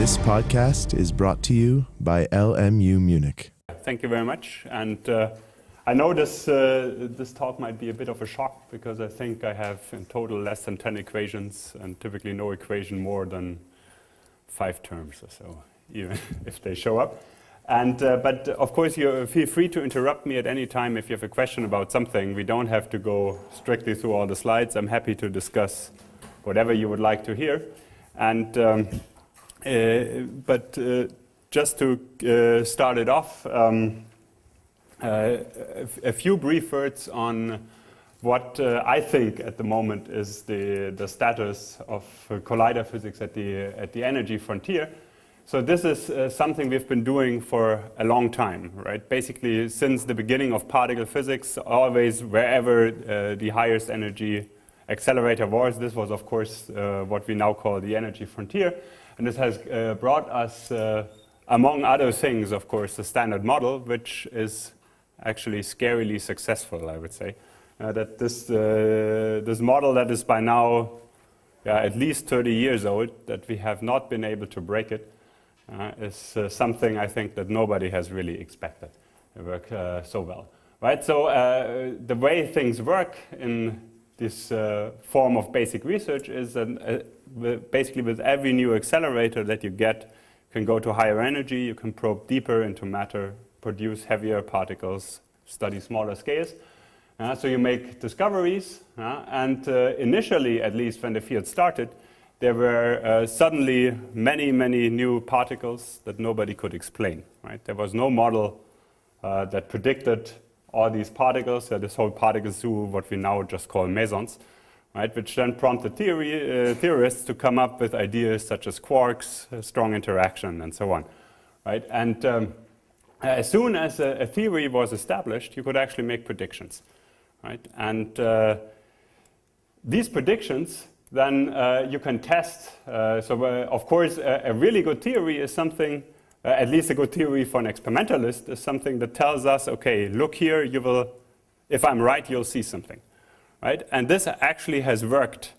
This podcast is brought to you by LMU Munich. Thank you very much. And I know this talk might be a bit of a shock because I think I have in total less than 10 equations and typically no equation more than 5 terms or so, even if they show up. And but of course, you feel free to interrupt me at any time if you have a question about something. We don't have to go strictly through all the slides. I'm happy to discuss whatever you would like to hear. And just to start it off, a few brief words on what I think at the moment is the status of collider physics at the energy frontier. So this is something we've been doing for a long time, right? Basically, since the beginning of particle physics, always wherever the highest energy accelerator was, this was, of course, what we now call the energy frontier. And this has brought us, among other things, of course, the standard model, which is actually scarily successful, I would say. That this model that is by now at least 30 years old, that we have not been able to break it, is something I think that nobody has really expected to work so well. Right? So the way things work in this form of basic research is that basically with every new accelerator that you get, you can go to higher energy, you can probe deeper into matter, produce heavier particles, study smaller scales. So you make discoveries, and initially, at least when the field started, there were suddenly many, many new particles that nobody could explain. Right? There was no model that predicted all these particles, this whole particle zoo, what we now just call mesons, right? Which then prompted theorists to come up with ideas such as quarks, strong interaction, and so on. Right? And as soon as a theory was established, you could actually make predictions. Right? And these predictions then you can test. Of course, a really good theory is something, at least a good theory for an experimentalist, is something that tells us, okay, look here, you will, if I'm right, you'll see something. Right? And this actually has worked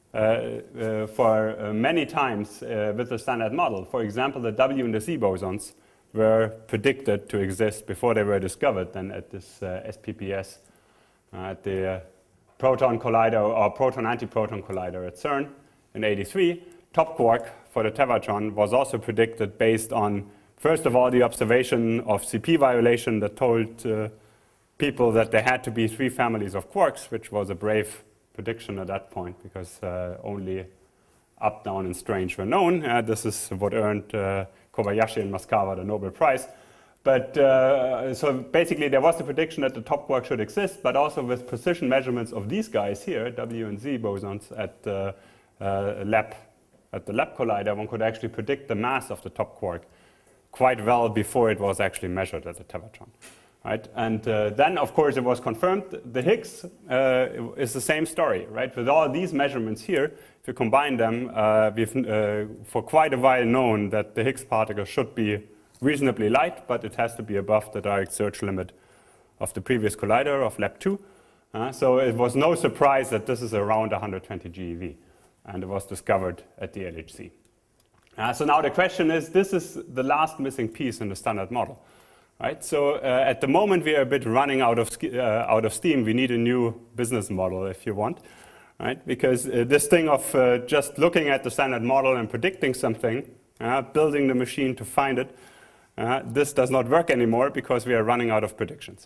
for many times with the standard model. For example, the W and the Z bosons were predicted to exist before they were discovered then at this SPPS, at the proton collider or proton-antiproton collider at CERN in '83. Top quark for the tevatron was also predicted based on, first of all, the observation of CP violation that told people that there had to be 3 families of quarks, which was a brave prediction at that point because only up, down, and strange were known. This is what earned Kobayashi and Mascava the Nobel Prize. But so basically there was the prediction that the top quark should exist, but also with precision measurements of these guys here, W and Z bosons at the lab collider, one could actually predict the mass of the top quark quite well before it was actually measured at the tevatron. Right? And then, of course, it was confirmed. The Higgs is the same story. Right? With all these measurements here, if you combine them, we've for quite a while known that the Higgs particle should be reasonably light, but it has to be above the direct search limit of the previous collider of Lab 2. So it was no surprise that this is around 120 GeV, and it was discovered at the LHC. So now the question is, this is the last missing piece in the standard model. Right? So at the moment, we are a bit running out of steam. We need a new business model, if you want. Right? Because this thing of just looking at the standard model and predicting something, building the machine to find it, this does not work anymore because we are running out of predictions.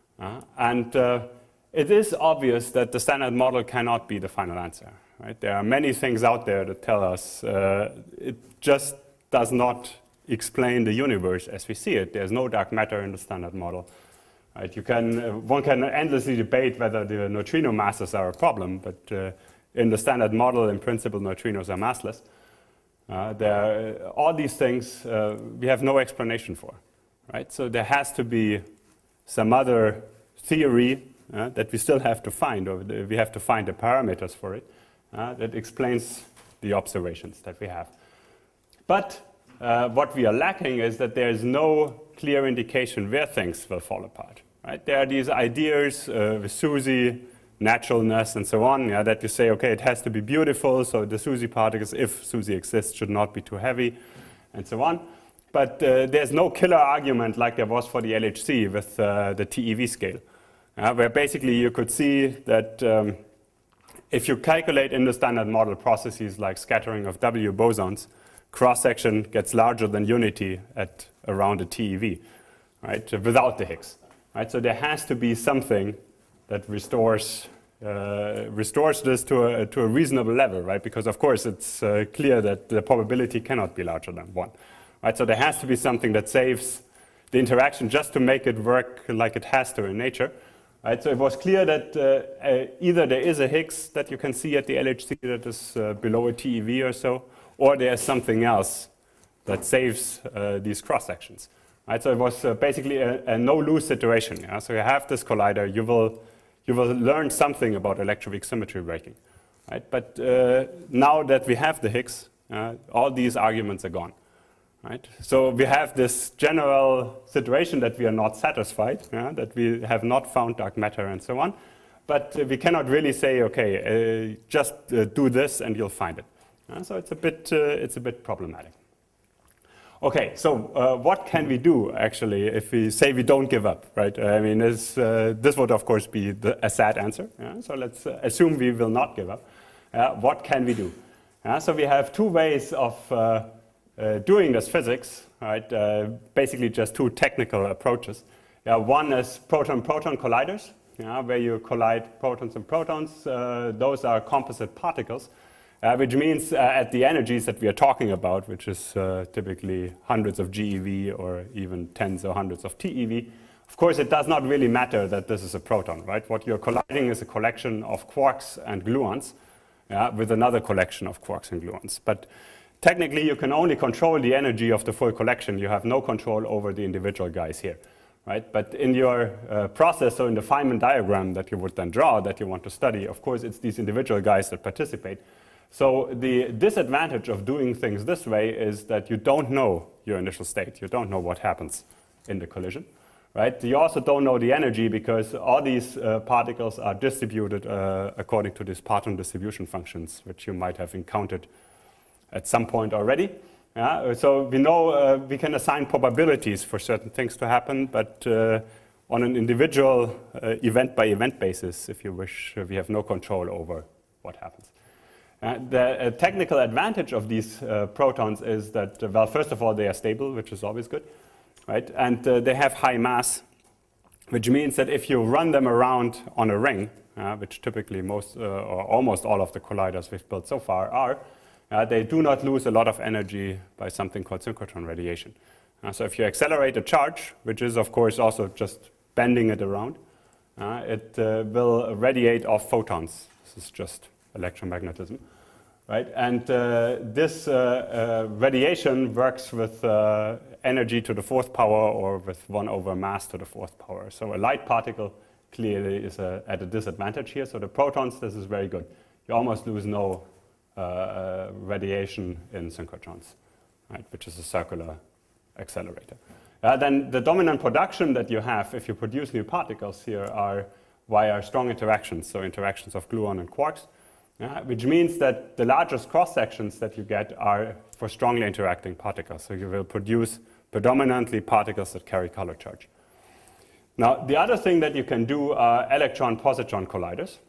And it is obvious that the standard model cannot be the final answer. Right? There are many things out there that tell us it just does not explain the universe as we see it. There's no dark matter in the standard model. Right? One can endlessly debate whether the neutrino masses are a problem, but in the standard model, in principle, neutrinos are massless. All these things we have no explanation for. Right? So there has to be some other theory that we still have to find, or we have to find the parameters for it, that explains the observations that we have. But what we are lacking is that there is no clear indication where things will fall apart. Right? There are these ideas with SUSY, naturalness, and so on, that you say, okay, it has to be beautiful, so the SUSY particles, if SUSY exists, should not be too heavy. and so on. But there's no killer argument like there was for the LHC with the TeV scale, where basically you could see that if you calculate in the standard model processes like scattering of W bosons, cross-section gets larger than unity at around a TeV, right, without the Higgs. Right? So there has to be something that restores this to a reasonable level, right? Because of course it's clear that the probability cannot be larger than 1. Right? So there has to be something that saves the interaction just to make it work like it has to in nature. Right? So it was clear that either there is a Higgs that you can see at the LHC that is below a TeV or so, or there's something else that saves these cross-sections. Right? So it was basically a no-lose situation. Yeah? So you have this collider, you will learn something about electroweak symmetry breaking. Right? But now that we have the Higgs, all these arguments are gone. Right? So we have this general situation that we are not satisfied, that we have not found dark matter and so on. But we cannot really say, okay, just do this and you'll find it. So it's a bit problematic. Okay, so what can we do actually if we say we don't give up, right? I mean, this would of course be a sad answer. So let's assume we will not give up. What can we do? So we have two ways of doing this physics, right? Basically just two technical approaches. One is proton-proton colliders, where you collide protons and protons. Those are composite particles, which means at the energies that we are talking about, which is typically hundreds of GeV or even tens or hundreds of TeV, of course it does not really matter that this is a proton, right? What you're colliding is a collection of quarks and gluons with another collection of quarks and gluons. But technically, you can only control the energy of the full collection. You have no control over the individual guys here, right? But in your process, so in the Feynman diagram that you would then draw, that you want to study, of course, it's these individual guys that participate. So the disadvantage of doing things this way is that you don't know your initial state. You don't know what happens in the collision, right? You also don't know the energy because all these particles are distributed according to these Parton distribution functions, which you might have encountered at some point already. So we know we can assign probabilities for certain things to happen, but on an individual event-by-event basis, if you wish, we have no control over what happens. The technical advantage of these protons is that, well, first of all, they are stable, which is always good, right? And they have high mass, which means that if you run them around on a ring, which typically most or almost all of the colliders we've built so far are, they do not lose a lot of energy by something called synchrotron radiation. So if you accelerate a charge, which is of course also just bending it around, it will radiate off photons. This is just electromagnetism, right? And this radiation works with energy to the fourth power or with 1 over mass to the fourth power. So a light particle clearly is at a disadvantage here. So the protons, this is very good. You almost lose no radiation in synchrotrons, right, which is a circular accelerator. Then the dominant production that you have if you produce new particles here are via strong interactions, so interactions of gluon and quarks, which means that the largest cross-sections that you get are for strongly interacting particles. So you will produce predominantly particles that carry color charge. Now, the other thing that you can do are electron-positron colliders,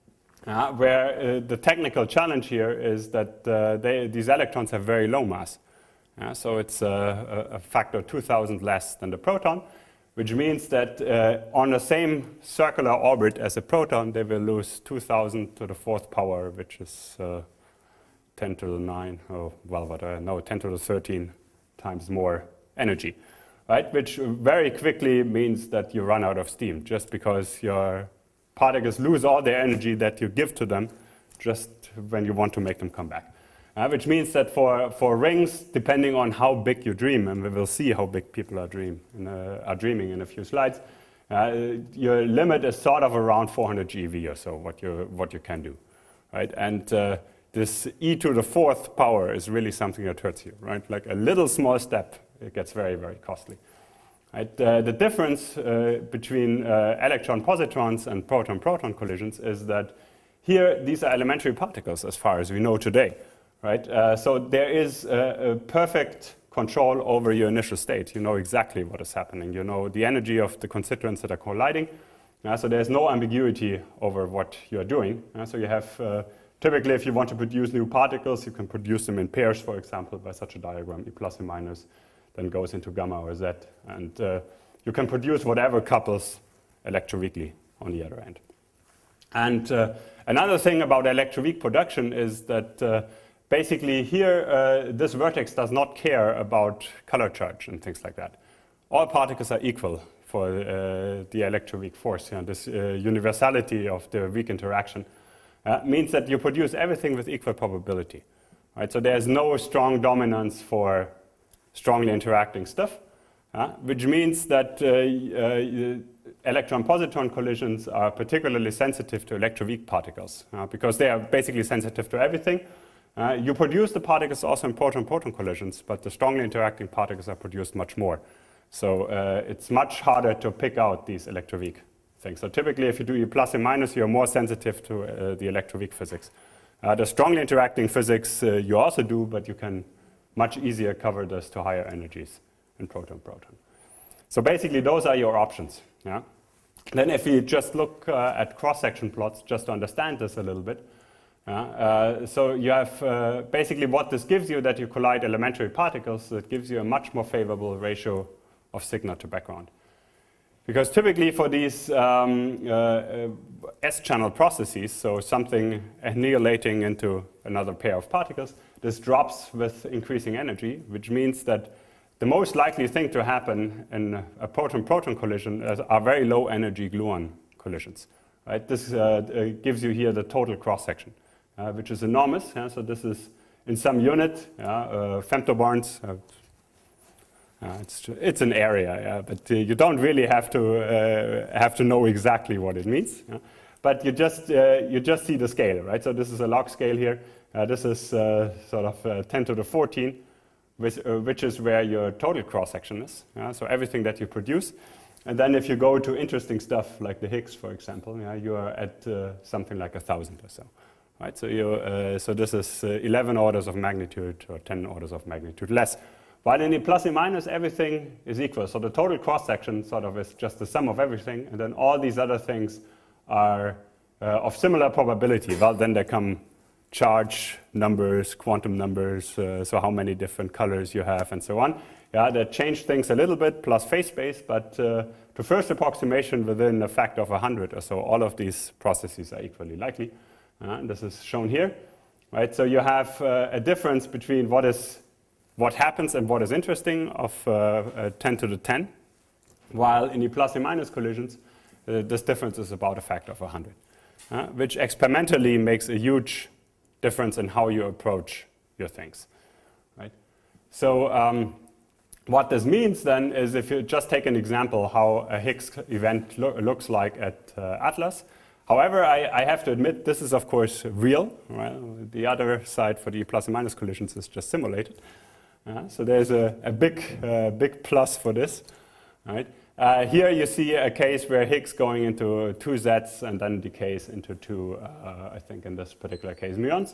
where the technical challenge here is that these electrons have very low mass. So it's a factor 2,000 less than the proton, which means that on the same circular orbit as a proton, they will lose 2,000 to the fourth power, which is 10 to the 9, oh, well, what I know, 10 to the 13 times more energy, right? Which very quickly means that you run out of steam, just because your particles lose all their energy that you give to them just when you want to make them come back. Which means that for rings, depending on how big you dream, and we will see how big people are dreaming in a few slides, your limit is sort of around 400 GeV or so, what you can do, right? And this e to the fourth power is really something that hurts you, right? Like a little small step, it gets very, very costly. Right? The difference between electron-positrons and proton-proton collisions is that here, these are elementary particles as far as we know today. Right? So there is a perfect control over your initial state. You know exactly what is happening. You know the energy of the constituents that are colliding. So there's no ambiguity over what you're doing. So you have, typically if you want to produce new particles, you can produce them in pairs, for example, by such a diagram, E plus and minus, then goes into gamma or Z. And you can produce whatever couples electroweakly on the other end. And another thing about electroweak production is that basically here, this vertex does not care about color charge and things like that. All particles are equal for the electroweak force. This universality of the weak interaction means that you produce everything with equal probability. Right? So there's no strong dominance for strongly interacting stuff, which means that electron-positron collisions are particularly sensitive to electroweak particles because they are basically sensitive to everything. You produce the particles also in proton-proton collisions, but the strongly interacting particles are produced much more. So it's much harder to pick out these electroweak things. So typically, if you do E plus and minus, you're more sensitive to the electroweak physics. The strongly interacting physics you also do, but you can much easier cover this to higher energies in proton-proton. So basically, those are your options. Yeah? Then if we just look at cross-section plots, just to understand this a little bit, so you have basically what this gives you, that you collide elementary particles, it gives you a much more favorable ratio of sigma to background. Because typically for these S-channel processes, so something annihilating into another pair of particles, this drops with increasing energy, which means that the most likely thing to happen in a proton-proton collision are very low energy gluon collisions. Right? This gives you here the total cross-section, which is enormous. So this is in some unit, femtobarns. It's an area, but you don't really have to know exactly what it means. But you just see the scale, right? So this is a log scale here. This is sort of 10 to the 14, which is where your total cross-section is. So everything that you produce. And then if you go to interesting stuff like the Higgs, for example, you are at something like 1,000 or so. Right? So, so this is 11 orders of magnitude or 10 orders of magnitude less. While in the plus and minus, everything is equal. So the total cross-section sort of is just the sum of everything, and then all these other things are of similar probability. Well, then there come charge numbers, quantum numbers, so how many different colors you have, and so on. That change things a little bit, plus phase space, but to first approximation within a factor of 100 or so, all of these processes are equally likely. And this is shown here. Right? So you have a difference between what happens and what is interesting of 10 to the 10, while in the plus and minus collisions, this difference is about a factor of 100, which experimentally makes a huge difference in how you approach your things. Right? So what this means then is, if you just take an example how a Higgs event looks like at Atlas. However, I have to admit, this is of course real. Right? The other side for the plus and minus collisions is just simulated. So there's a big plus for this. Right? Here you see a case where Higgs going into 2 Zs and then decays into 2, I think in this particular case, muons.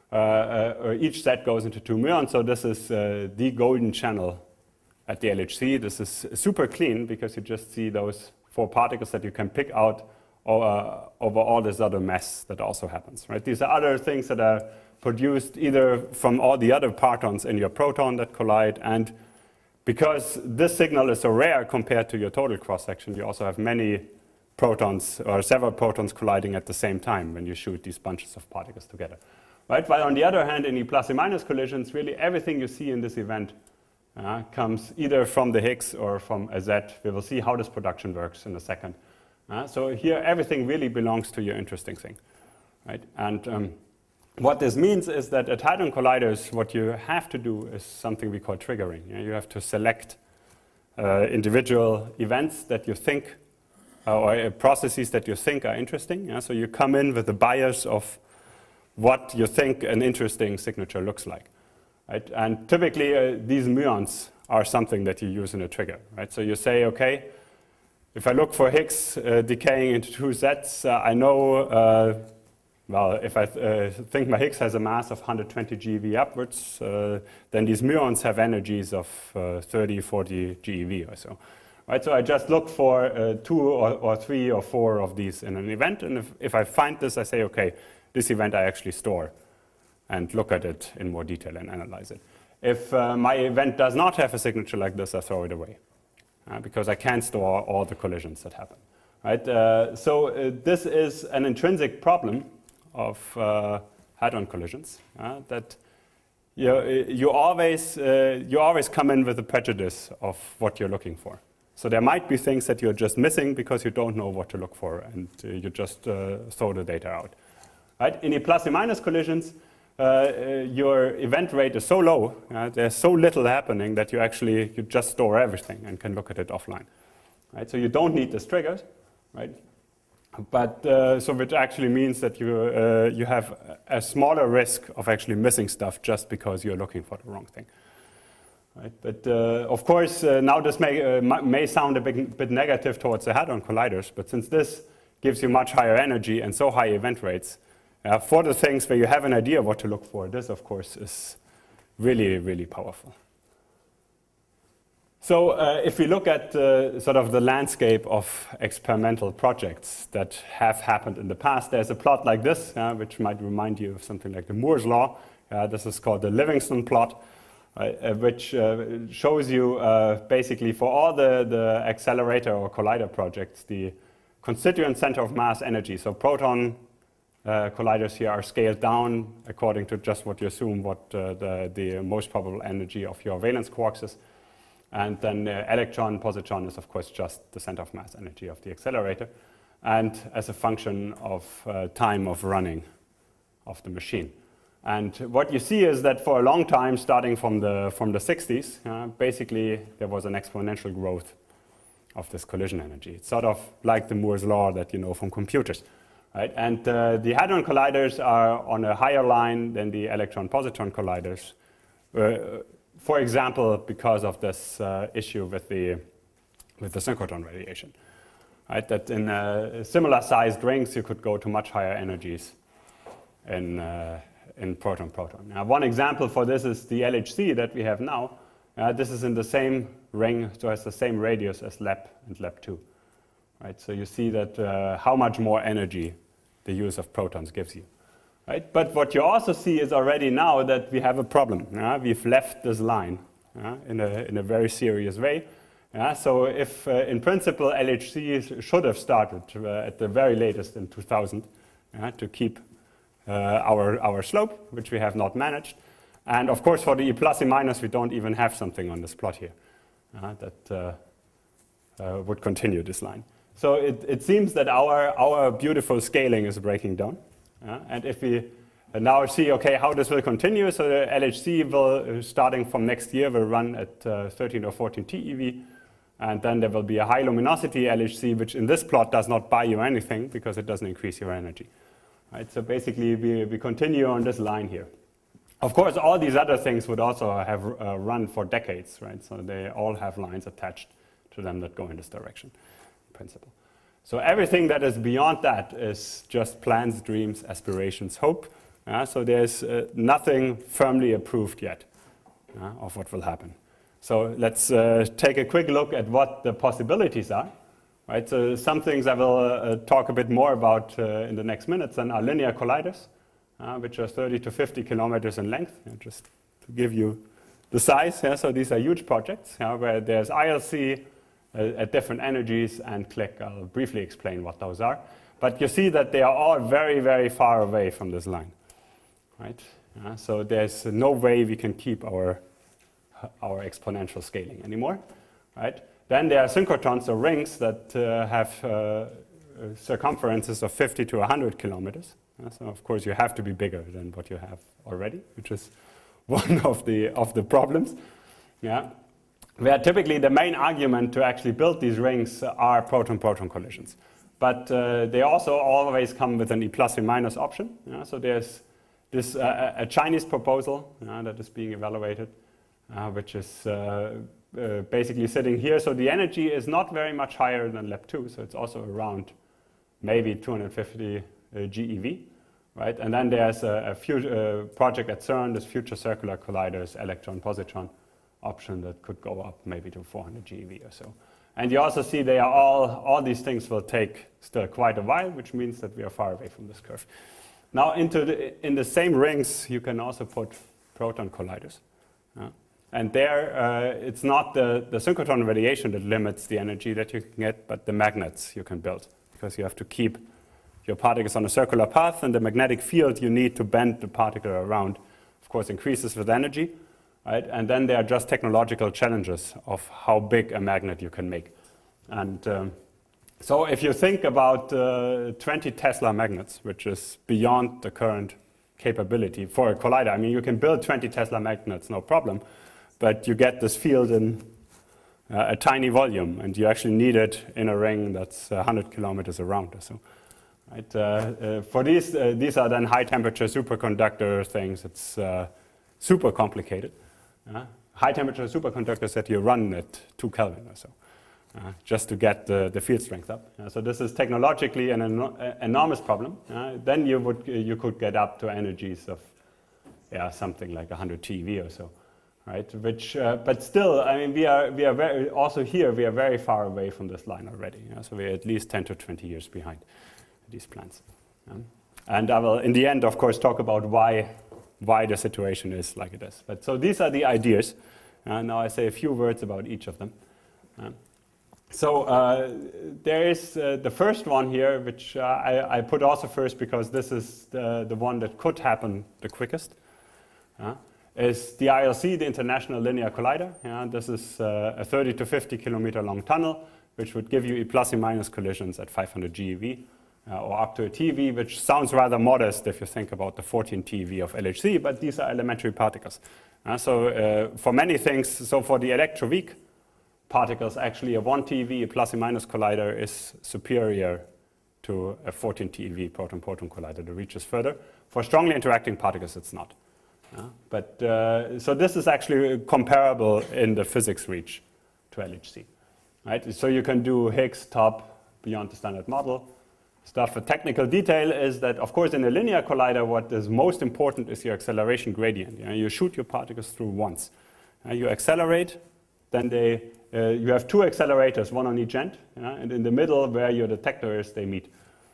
Or each Z goes into 2 muons. So this is the golden channel at the LHC. This is super clean because you just see those 4 particles that you can pick out over all this other mess that also happens. Right? These are other things that are produced either from all the other partons in your proton that collide, and because this signal is so rare compared to your total cross-section, you also have many protons or several protons colliding at the same time when you shoot these bunches of particles together. Right? While on the other hand, in the plus and minus collisions, really everything you see in this event comes either from the Higgs or from a Z. We will see how this production works in a second. So here everything really belongs to your interesting thing. Right? And what this means is that at hadron colliders, what you have to do is something we call triggering. You have to select individual events that you think, or processes that you think are interesting. So you come in with the bias of what you think an interesting signature looks like. Right? And typically, these muons are something that you use in a trigger. Right? So you say, okay, if I look for Higgs decaying into 2 Zs, I know well, if I think my Higgs has a mass of 120 GeV upwards, then these muons have energies of 30, 40 GeV or so. Right, so I just look for 2 or 3 or 4 of these in an event, and if I find this, I say, okay, this event I actually store and look at it in more detail and analyze it. If my event does not have a signature like this, I throw it away because I can't store all the collisions that happen. Right? This is an intrinsic problem of hadron collisions that you always come in with a prejudice of what you're looking for. So there might be things that you're just missing because you don't know what to look for, and you just throw the data out. Right? In the plus and minus collisions, your event rate is so low, there's so little happening that you just store everything and can look at it offline. Right? So you don't need this triggered, right? But so which actually means that you have a smaller risk of actually missing stuff just because you're looking for the wrong thing. Right? But of course, now this may sound a bit negative towards the hadron colliders, but since this gives you much higher energy and so high event rates, for the things where you have an idea what to look for, this of course is really, really powerful. So if we look at sort of the landscape of experimental projects that have happened in the past, there's a plot like this, which might remind you of something like the Moore's law. This is called the Livingston plot, which shows you basically for all the accelerator or collider projects, the constituent center of mass energy. So proton colliders here are scaled down according to just what you assume what the most probable energy of your valence quarks is. And then electron, positron is of course just the center of mass energy of the accelerator, and as a function of time of running of the machine. And what you see is that for a long time, starting from the 60s, basically there was an exponential growth of this collision energy. It's sort of like the Moore's law that you know from computers. Right? And the hadron colliders are on a higher line than the electron-positron colliders. For example, because of this issue with the synchrotron radiation, right? That in similar-sized rings, you could go to much higher energies in proton-proton. Now, one example for this is the LHC that we have now. This is in the same ring, so has the same radius as LEP and LEP2. Right? So you see that how much more energy the use of protons gives you. Right? But what you also see is already now that we have a problem. We've left this line in a very serious way. So if, in principle, LHC should have started at the very latest in 2000 to keep our slope, which we have not managed. And of course, for the E plus, E minus, we don't even have something on this plot here that would continue this line. So it seems that our beautiful scaling is breaking down. And if we now see, okay, how this will continue, so the LHC will, starting from next year, will run at 13 or 14 TeV. And then there will be a high luminosity LHC, which in this plot does not buy you anything because it doesn't increase your energy. Right? So basically, we continue on this line here. Of course, all these other things would also have run for decades, right? So they all have lines attached to them that go in this direction, in principle. So everything that is beyond that is just plans, dreams, aspirations, hope. So there's nothing firmly approved yet of what will happen. So let's take a quick look at what the possibilities are. Right? So some things I will talk a bit more about in the next minutes then are linear colliders, which are 30 to 50 kilometers in length, just to give you the size. So these are huge projects where there's ILC at different energies and click. I'll briefly explain what those are. But you see that they are all very, very far away from this line. Right? So there's no way we can keep our exponential scaling anymore. Right? Then there are synchrotrons or rings that have circumferences of 50 to 100 kilometers. So of course you have to be bigger than what you have already, which is one of the problems. Where typically the main argument to actually build these rings are proton-proton collisions. But they also always come with an E plus, E minus option. So there's this a Chinese proposal that is being evaluated, which is basically sitting here. So the energy is not very much higher than LEP2, so it's also around maybe 250 GeV. right? And then there's a project at CERN, this Future Circular Colliders electron-positron option that could go up maybe to 400 GeV or so. And you also see they are all these things will take still quite a while, which means that we are far away from this curve. Now in the same rings, you can also put proton colliders. And there, it's not the synchrotron radiation that limits the energy that you can get, but the magnets you can build, because you have to keep your particles on a circular path, and the magnetic field you need to bend the particle around, of course, increases with energy, right? And then there are just technological challenges of how big a magnet you can make. And so if you think about 20 Tesla magnets, which is beyond the current capability for a collider, I mean, you can build 20 Tesla magnets, no problem, but you get this field in a tiny volume, and you actually need it in a ring that's 100 kilometers around or so. Right? For these are then high-temperature superconductor things. It's super complicated. High-temperature superconductors that you run at 2 Kelvin or so, just to get the field strength up. So this is technologically an enormous problem. Then you could get up to energies of something like 100 TeV or so. Right, which, but still, I mean, we are very, also here, we are very far away from this line already. So we're at least 10 to 20 years behind these plans. And I will, in the end, of course, talk about why the situation is like it is. But so these are the ideas. Now I say a few words about each of them. So there is the first one here, which I put also first because this is the one that could happen the quickest. Is the ILC, the International Linear Collider. This is a 30 to 50 kilometer long tunnel, which would give you plus and minus collisions at 500 GeV, or up to a TeV, which sounds rather modest if you think about the 14 TeV of LHC, but these are elementary particles. So for many things, so for the electroweak particles, actually a 1 TeV, a plus and minus collider is superior to a 14 TeV proton-proton collider that reaches further. For strongly interacting particles, it's not. But so this is actually comparable in the physics reach to LHC, right? So you can do Higgs top beyond the standard model stuff. A technical detail is that, of course, in a linear collider, what is most important is your acceleration gradient. You shoot your particles through once. You accelerate, then you have two accelerators, one on each end, and in the middle where your detector is, they meet.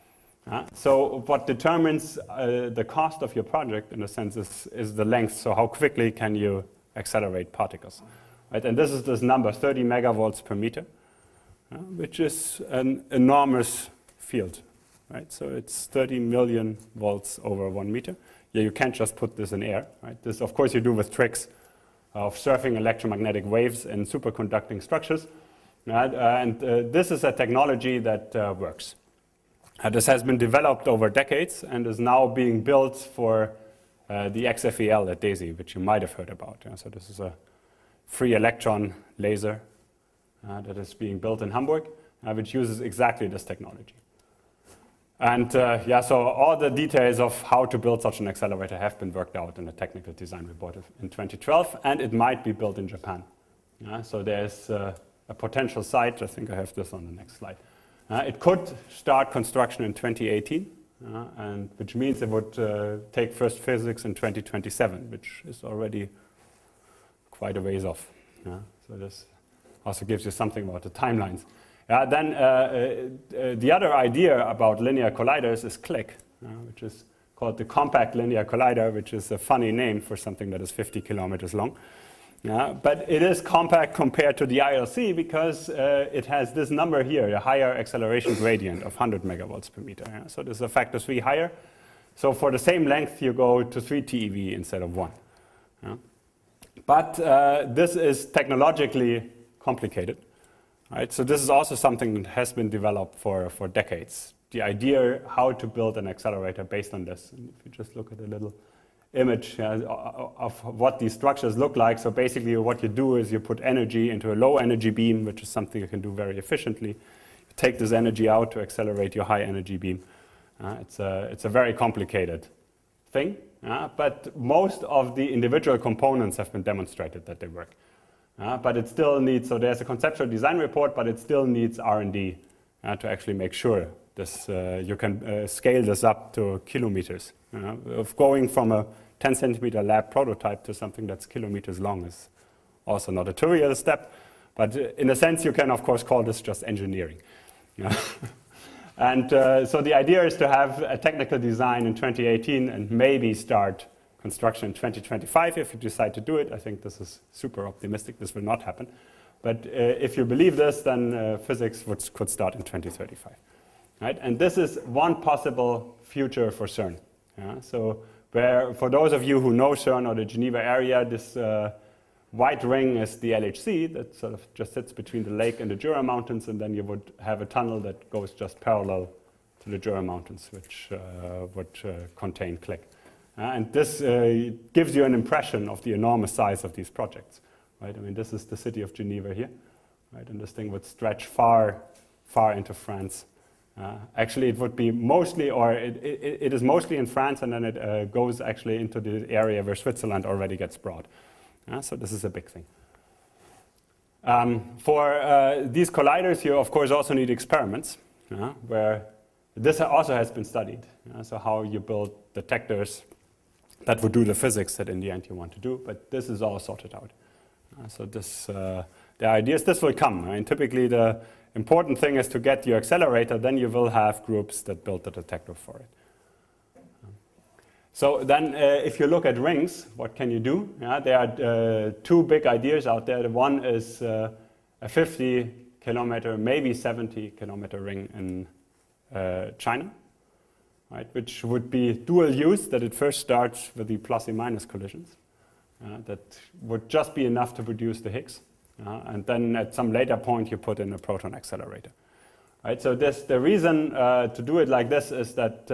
So what determines the cost of your project, in a sense, is the length. So how quickly can you accelerate particles? Right? And this is this number, 30 megavolts per meter, which is an enormous field. Right? So it's 30 million volts over 1 meter. You can't just put this in air. Right? This, of course, you do with tricks of surfing electromagnetic waves in superconducting structures. And this is a technology that works. This has been developed over decades and is now being built for the XFEL at DESY, which you might have heard about. So this is a free electron laser that is being built in Hamburg, which uses exactly this technology. And so all the details of how to build such an accelerator have been worked out in a technical design report in 2012, and it might be built in Japan. So there's a potential site. I think I have this on the next slide. It could start construction in 2018, and which means it would take first physics in 2027, which is already quite a ways off. So this also gives you something about the timelines. Then the other idea about linear colliders is CLIC, which is called the Compact Linear Collider, which is a funny name for something that is 50 kilometers long. But it is compact compared to the ILC because it has this number here, a higher acceleration gradient of 100 megavolts per meter. So this is a factor 3 higher. So for the same length, you go to 3 TeV instead of 1. But this is technologically complicated. Right? So this is also something that has been developed for decades. The idea how to build an accelerator based on this. And if you just look at a little image of what these structures look like. So basically what you do is you put energy into a low energy beam, which is something you can do very efficiently. You take this energy out to accelerate your high energy beam. It's a very complicated thing, but most of the individual components have been demonstrated that they work. But it still needs, so there's a conceptual design report, but it still needs R&D to actually make sure You can scale this up to kilometers. Of going from a 10 centimeter lab prototype to something that's kilometers long is also not a trivial step, but in a sense you can of course call this just engineering. And so the idea is to have a technical design in 2018 and maybe start construction in 2025 if you decide to do it. I think this is super optimistic. This will not happen. But if you believe this, then physics could start in 2035. Right? And this is one possible future for CERN. So for those of you who know CERN or the Geneva area, this white ring is the LHC that sort of just sits between the lake and the Jura Mountains, and then you would have a tunnel that goes just parallel to the Jura Mountains, which would contain click. And this gives you an impression of the enormous size of these projects. Right? I mean, this is the city of Geneva here, right? And this thing would stretch far, far into France. Actually, it would be mostly, or it is mostly in France, and then it goes actually into the area where Switzerland already gets broad. So this is a big thing. For these colliders, you of course also need experiments, where this also has been studied. So how you build detectors that would do the physics that in the end you want to do, but this is all sorted out. So this, the idea is this will come. I mean, typically the important thing is to get your accelerator, then you will have groups that build the detector for it. So then if you look at rings, what can you do? There are two big ideas out there. The one is a 50 kilometer, maybe 70 kilometer ring in China, right? Which would be dual use, that it first starts with the plus and minus collisions. That would just be enough to produce the Higgs. And then at some later point, you put in a proton accelerator. Right? So the reason to do it like this is that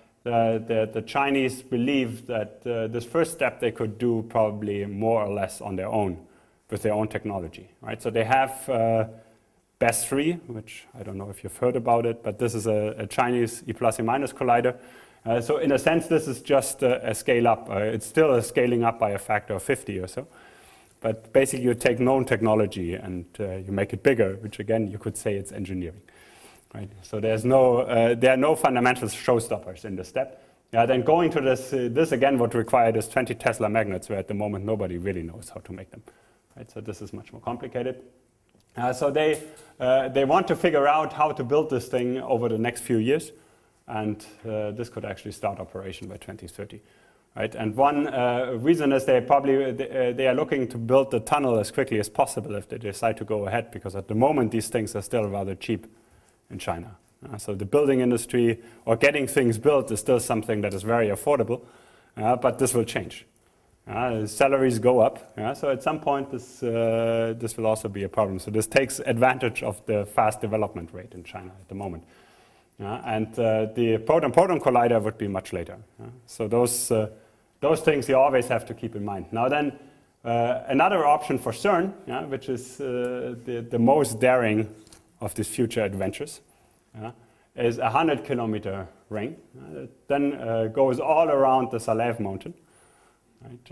the Chinese believe that this first step they could do probably more or less on their own, with their own technology. Right? So they have BESS-3, which I don't know if you've heard about it, but this is a Chinese E plus and minus collider. So in a sense, this is just a scale up. It's still a scaling up by a factor of 50 or so. But basically, you take known technology and you make it bigger, which again, you could say it's engineering. Right? So there are no fundamental showstoppers in this step. Then going to this again would require this 20 Tesla magnets, where at the moment nobody really knows how to make them. Right? So this is much more complicated. So they want to figure out how to build this thing over the next few years. And this could actually start operation by 2030. Right? And one reason is they are looking to build the tunnel as quickly as possible if they decide to go ahead, because at the moment these things are still rather cheap in China. So the building industry or getting things built is still something that is very affordable, but this will change. Salaries go up, so at some point this will also be a problem. So this takes advantage of the fast development rate in China at the moment. And the proton-proton collider would be much later. So those things you always have to keep in mind. Now then, another option for CERN, which is the most daring of these future adventures, is a 100-kilometer ring. It then goes all around the Salève mountain, right?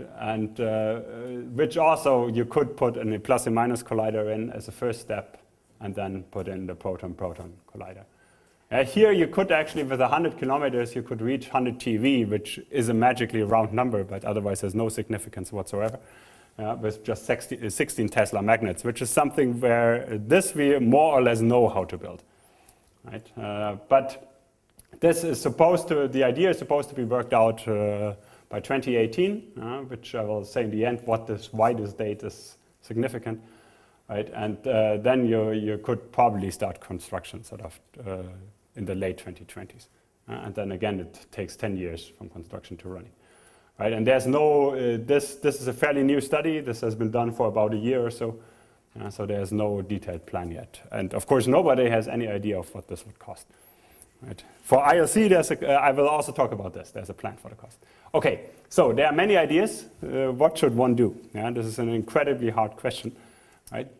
And which also you could put a plus and minus collider in as a first step, and then put in the proton-proton collider. Here you could actually, with 100 kilometers, you could reach 100 TeV, which is a magically round number, but otherwise has no significance whatsoever, with just 16 Tesla magnets, which is something where this we more or less know how to build. Right? But this is the idea is supposed to be worked out by 2018, which I will say in the end why this date is significant. Right? And then you could probably start construction sort of in the late 2020s. And then again, it takes 10 years from construction to running. Right? And there's no, this is a fairly new study. This has been done for about a year or so. So there's no detailed plan yet. And of course, nobody has any idea of what this would cost. Right? For ILC, I will also talk about this. There's a plan for the cost. Okay, so there are many ideas. What should one do? This is an incredibly hard question. Right?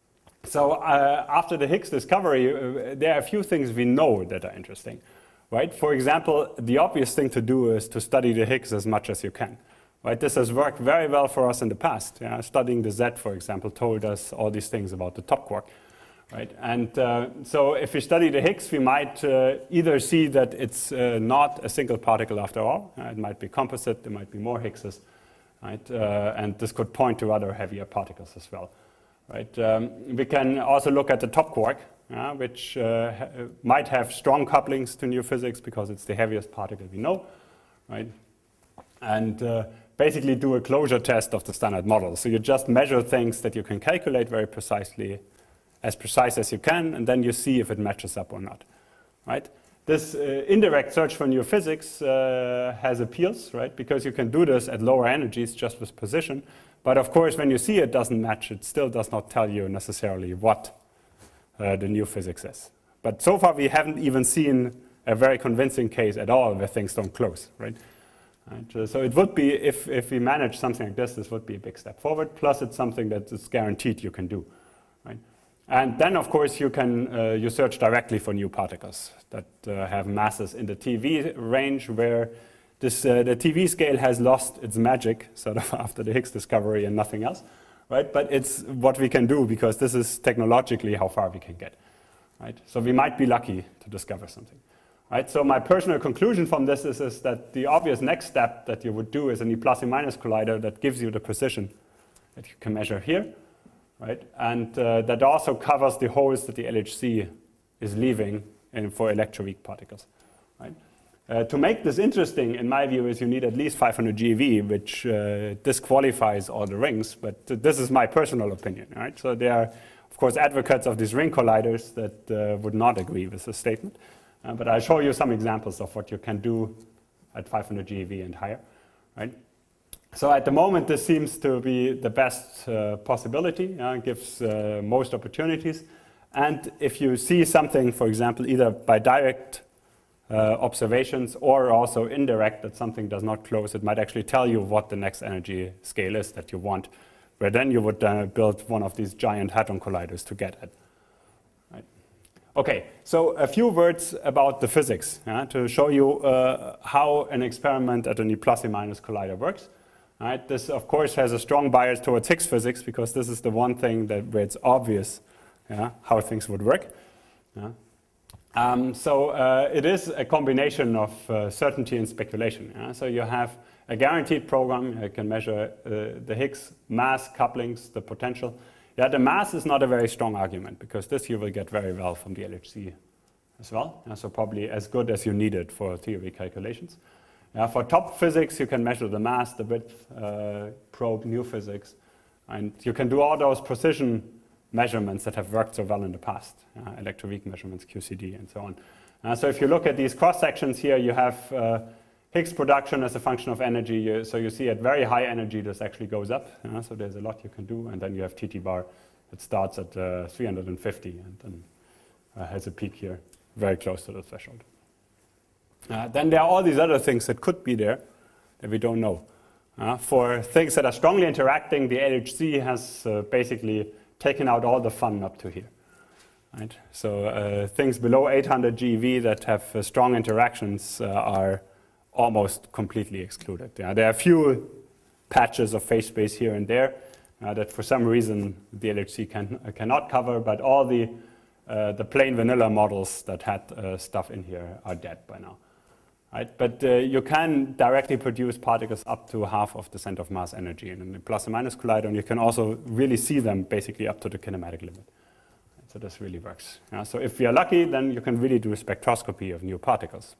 So after the Higgs discovery, there are a few things we know that are interesting. Right? For example, the obvious thing to do is to study the Higgs as much as you can. Right? This has worked very well for us in the past. Studying the Z, for example, told us all these things about the top quark. right? And so if we study the Higgs, we might either see that it's not a single particle after all. It might be composite, there might be more Higgses, right? And this could point to other heavier particles as well, right? We can also look at the top quark, which might have strong couplings to new physics because it's the heaviest particle we know, right? And basically do a closure test of the standard model. So you just measure things that you can calculate very precisely, as precise as you can, and then you see if it matches up or not, right? This indirect search for new physics has appeals, right? Because you can do this at lower energies just with position. But of course, when you see it doesn't match, it still does not tell you necessarily what the new physics is. But so far, we haven't even seen a very convincing case at all where things don't close, right? So it would be, if we manage something like this would be a big step forward. Plus, it's something that is guaranteed you can do, right? And then, of course, you can you search directly for new particles that have masses in the TeV range, where this, the TeV scale has lost its magic sort of after the Higgs discovery and nothing else, right? But it's what we can do because this is technologically how far we can get, right? So we might be lucky to discover something, right? So my personal conclusion from this is that the obvious next step that you would do is an E+ and minus collider that gives you the precision that you can measure here, right? And that also covers the holes that the LHC is leaving for electroweak particles, right? To make this interesting, in my view, is you need at least 500 GeV, which disqualifies all the rings, but this is my personal opinion, right? So there are, of course, advocates of these ring colliders that would not agree with this statement, but I'll show you some examples of what you can do at 500 GeV and higher, right? So at the moment, this seems to be the best possibility, gives most opportunities. And if you see something, for example, either by direct observations or also indirect, that something does not close, it might actually tell you what the next energy scale is that you want, where then you would build one of these giant hadron colliders to get at. Right. Okay, so a few words about the physics to show you how an experiment at an E+ and minus collider works. Right, this, of course, has a strong bias towards Higgs physics because this is the one thing where it's obvious how things would work. It is a combination of certainty and speculation. So you have a guaranteed program. You can measure the Higgs mass, couplings, the potential. Yeah, the mass is not a very strong argument because this you will get very well from the LHC as well. So probably as good as you need it for theory calculations. For top physics, you can measure the mass, the width, probe new physics, and you can do all those precision measurements that have worked so well in the past, electroweak measurements, QCD, and so on. So if you look at these cross-sections here, you have Higgs production as a function of energy. So you see at very high energy, this actually goes up. So there's a lot you can do, and then you have TT bar that starts at 350 and then has a peak here, very close to the threshold. Then there are all these other things that could be there that we don't know. For things that are strongly interacting, the LHC has basically taken out all the fun up to here. Right? So things below 800 GeV that have strong interactions are almost completely excluded. There are a few patches of phase space here and there that for some reason the LHC cannot cover, but all the plain vanilla models that had stuff in here are dead by now. Right? But you can directly produce particles up to half of the center of mass energy in a plus and minus collider, and you can also really see them basically up to the kinematic limit. Right? So this really works. So if we are lucky, then you can really do a spectroscopy of new particles.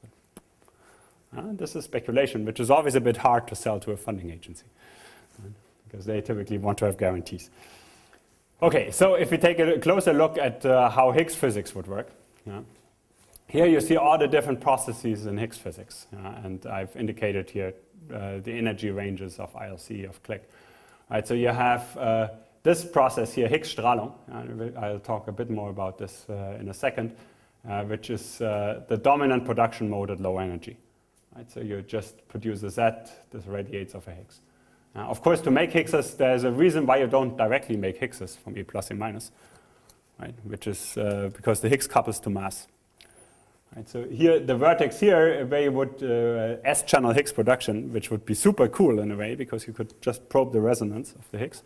This is speculation, which is always a bit hard to sell to a funding agency, right? Because they typically want to have guarantees. Okay, so if we take a closer look at how Higgs physics would work, here you see all the different processes in Higgs physics, and I've indicated here the energy ranges of ILC, of Click. Right, so you have this process here, Higgs Strahlung. I'll talk a bit more about this in a second, which is the dominant production mode at low energy. Right, so you just produce a Z, this radiates off a Higgs. Of course, to make Higgses, there's a reason why you don't directly make Higgses from E+ and minus, right, which is because the Higgs couples to mass. Right, so here, the vertex here, where you would S-channel Higgs production, which would be super cool in a way, because you could just probe the resonance of the Higgs.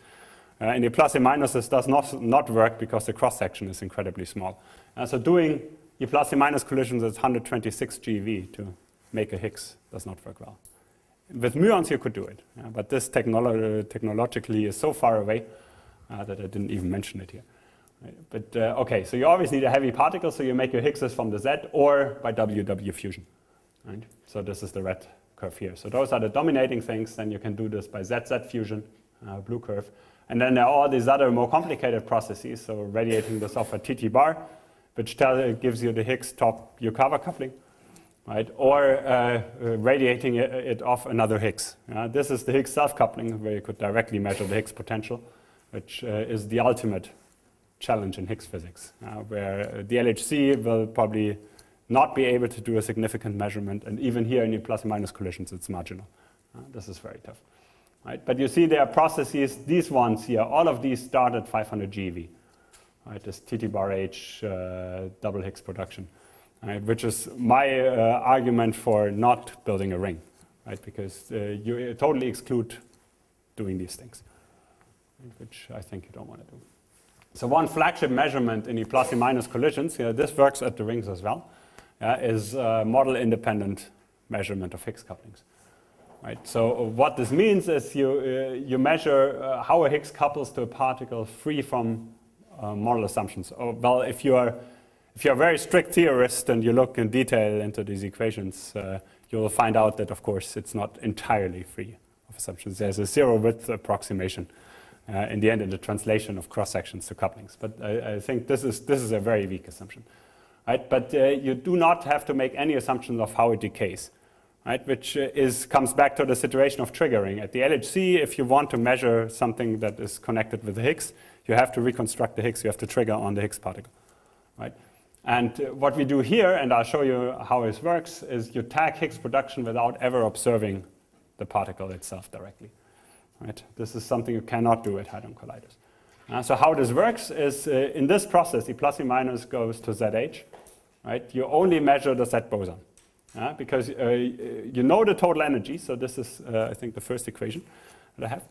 In the plus and minus, this does not work because the cross-section is incredibly small. So doing E plus and minus collisions at 126 GeV to make a Higgs does not work well. With muons, you could do it, but this technologically is so far away that I didn't even mention it here. Right? But okay, so you always need a heavy particle, so you make your Higgses from the Z or by WW fusion. Right? So this is the red curve here. So those are the dominating things. Then you can do this by ZZ fusion, blue curve. And then there are all these other more complicated processes. So radiating this off a TT bar, which gives you the Higgs top Yukawa coupling. Right? Or radiating it off another Higgs. This is the Higgs self-coupling, where you could directly measure the Higgs potential, which is the ultimate challenge in Higgs physics, where the LHC will probably not be able to do a significant measurement, and even here in the plus and minus collisions, it's marginal. This is very tough. Right? But you see there are processes, these ones here, all of these start at 500 GeV. Right? This TT bar H double Higgs production. Right, which is my argument for not building a ring, right? Because you totally exclude doing these things, which I think you don't want to do. So one flagship measurement in the plus and minus collisions, this works at the rings as well, is model-independent measurement of Higgs couplings. Right? So what this means is you measure how a Higgs couples to a particle free from model assumptions. Well, if you're a very strict theorist and you look in detail into these equations, you will find out that, of course, it's not entirely free of assumptions. There's a zero-width approximation in the end in the translation of cross-sections to couplings. But I think this is a very weak assumption. Right? But you do not have to make any assumptions of how it decays, right? Which comes back to the situation of triggering. At the LHC, if you want to measure something that is connected with the Higgs, you have to reconstruct the Higgs. You have to trigger on the Higgs particle. Right? And what we do here, and I'll show you how this works, is you tag Higgs production without ever observing the particle itself directly. Right? This is something you cannot do at hadron colliders. So how this works is in this process, the plus and minus goes to ZH. Right? You only measure the Z boson because you know the total energy. So this is, I think, the first equation that I have.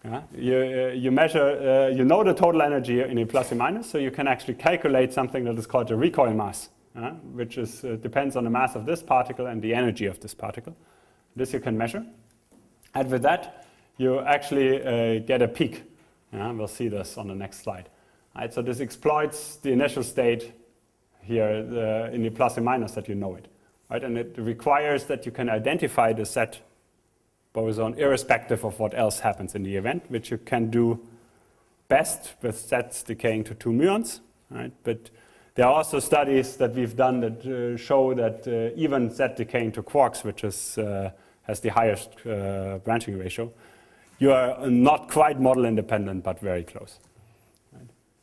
You measure, you know the total energy in a plus and minus, so you can actually calculate something that is called the recoil mass, which is, depends on the mass of this particle and the energy of this particle. This you can measure. And with that, you actually get a peak. We'll see this on the next slide. Right, so this exploits the initial state here in the plus and minus that you know it. Right? And it requires that you can identify the Z boson irrespective of what else happens in the event, which you can do best with Zs decaying to 2 muons. Right? But there are also studies that we've done that show that even Z decaying to quarks, which is, has the highest branching ratio, you are not quite model independent, but very close. Right?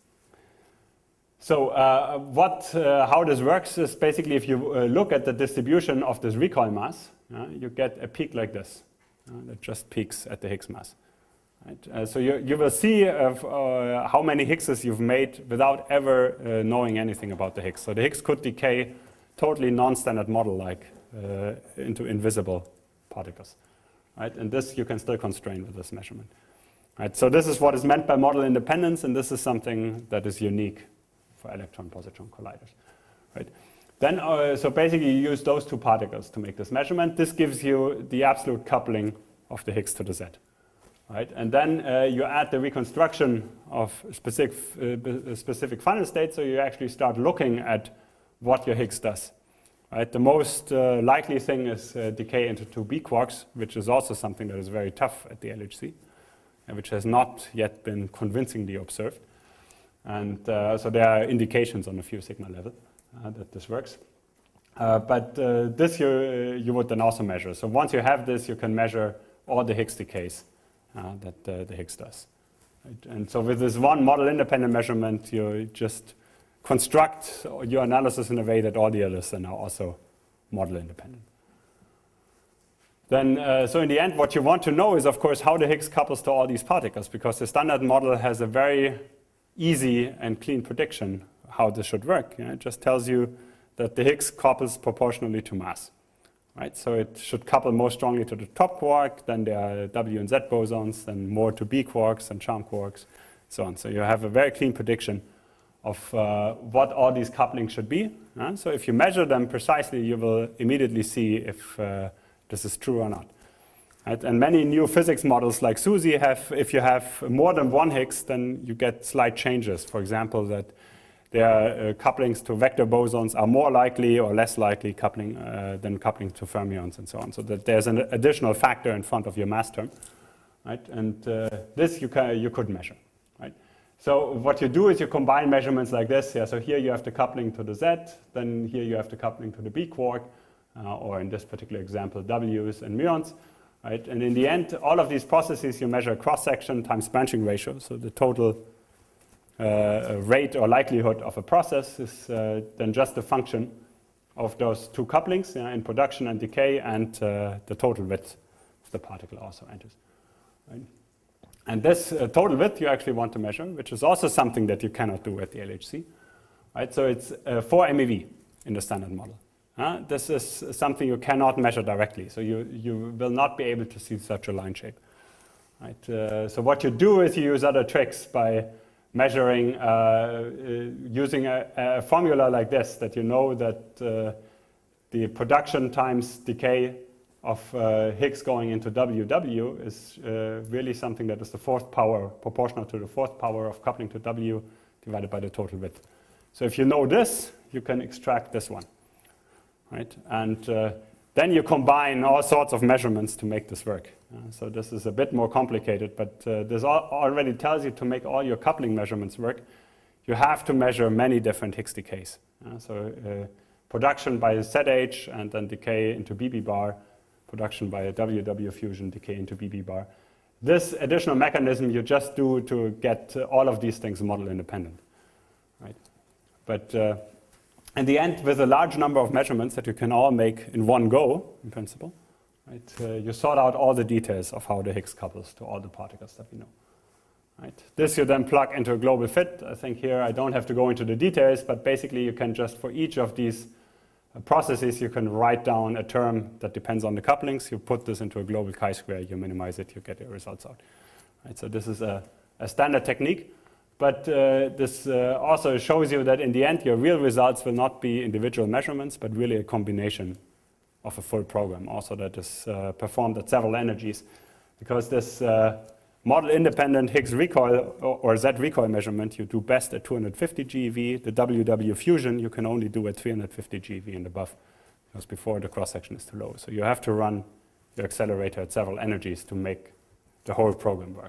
So how this works is basically if you look at the distribution of this recoil mass, you get a peak like this. That just peaks at the Higgs mass. Right? So you will see how many Higgses you've made without ever knowing anything about the Higgs. So the Higgs could decay totally non-standard model-like into invisible particles. Right? And this you can still constrain with this measurement. Right? So this is what is meant by model independence, and this is something that is unique for electron-positron colliders. Right? Then, so basically you use those two particles to make this measurement. This gives you the absolute coupling of the Higgs to the Z. Right? And then you add the reconstruction of specific final state, so you actually start looking at what your Higgs does. Right? The most likely thing is decay into 2B quarks, which is also something that is very tough at the LHC, and which has not yet been convincingly observed. And so there are indications on a few sigma level that this works. But this you would then also measure. So once you have this, you can measure all the Higgs decays that the Higgs does. Right? And so with this one model-independent measurement, you just construct your analysis in a way that all the others are now also model-independent. Then, so in the end, what you want to know is, of course, how the Higgs couples to all these particles, because the standard model has a very easy and clean prediction how this should work. It just tells you that the Higgs couples proportionally to mass. right? So it should couple more strongly to the top quark, then there are W and Z bosons, then more to B quarks and charm quarks, so on. So you have a very clean prediction of what all these couplings should be. So if you measure them precisely, you will immediately see if this is true or not. Right? And many new physics models like SUSY have, if you have more than one Higgs, then you get slight changes. For example, that their couplings to vector bosons are more likely or less likely coupling than coupling to fermions and so on. So that there's an additional factor in front of your mass term, right? And this you could measure, right? So what you do is you combine measurements like this. Yeah. So here you have the coupling to the Z, then here you have the coupling to the B quark, or in this particular example, W's and muons. Right? And in the end, all of these processes, you measure cross-section times branching ratio. So the total rate or likelihood of a process is then just a function of those two couplings in production and decay, and the total width of the particle also enters. Right? And this total width you actually want to measure, which is also something that you cannot do at the LHC. Right? So it's 4 MeV in the standard model. This is something you cannot measure directly, so you will not be able to see such a line shape. Right? So what you do is you use other tricks by measuring, using a formula like this, that you know that the production times decay of Higgs going into WW is really something that is the fourth power, proportional to the fourth power of coupling to W divided by the total width. So if you know this, you can extract this one. Right? And then you combine all sorts of measurements to make this work. So this is a bit more complicated, but this already tells you to make all your coupling measurements work, you have to measure many different Higgs decays. So production by ZH and then decay into BB bar, production by a WW fusion, decay into BB bar. This additional mechanism you just do to get all of these things model independent. Right? But in the end, with a large number of measurements that you can all make in one go, in principle, right, you sort out all the details of how the Higgs couples to all the particles that we know. Right? This you then plug into a global fit. I think here I don't have to go into the details, but basically you can just, for each of these processes, you can write down a term that depends on the couplings. You put this into a global chi-square, you minimize it, you get your results out. Right? So this is a standard technique. But this also shows you that in the end, your real results will not be individual measurements, but really a combination of a full program, also that is performed at several energies. Because this model-independent Higgs recoil or Z recoil measurement, you do best at 250 GeV. The WW fusion, you can only do at 350 GeV and above, because before the cross-section is too low. So you have to run your accelerator at several energies to make the whole program work.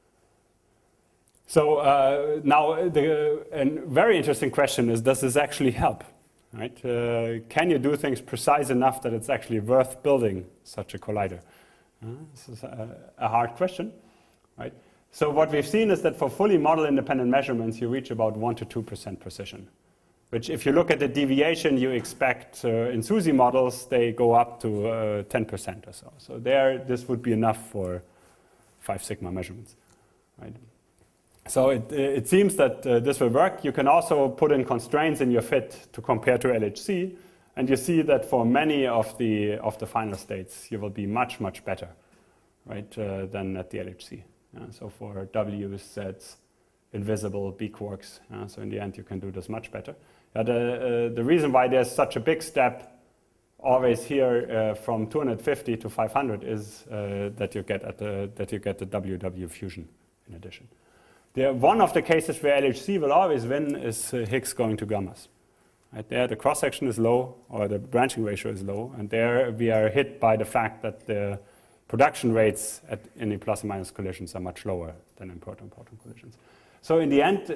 So now, a very interesting question is, does this actually help? Right? Can you do things precise enough that it's actually worth building such a collider? This is a hard question. Right? So what we've seen is that for fully model-independent measurements, you reach about 1% to 2% precision, which if you look at the deviation you expect in SUSY models, they go up to 10% or so. So there, this would be enough for 5 sigma measurements. Right? So it seems that this will work. You can also put in constraints in your fit to compare to LHC, and you see that for many of the final states, you will be much, much better, right, than at the LHC. So for W's, Z's, invisible B quarks, so in the end, you can do this much better. The reason why there's such a big step always here from 250 to 500 is that you get the WW fusion in addition. One of the cases where LHC will always win is Higgs going to gammas. Right there, the cross-section is low, or the branching ratio is low, and there we are hit by the fact that the production rates in the plus and minus collisions are much lower than in proton-proton collisions. So in the end,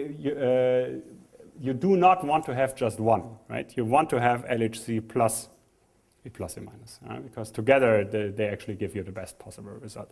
you do not want to have just one, right? You want to have LHC plus a plus and minus, because together they actually give you the best possible result.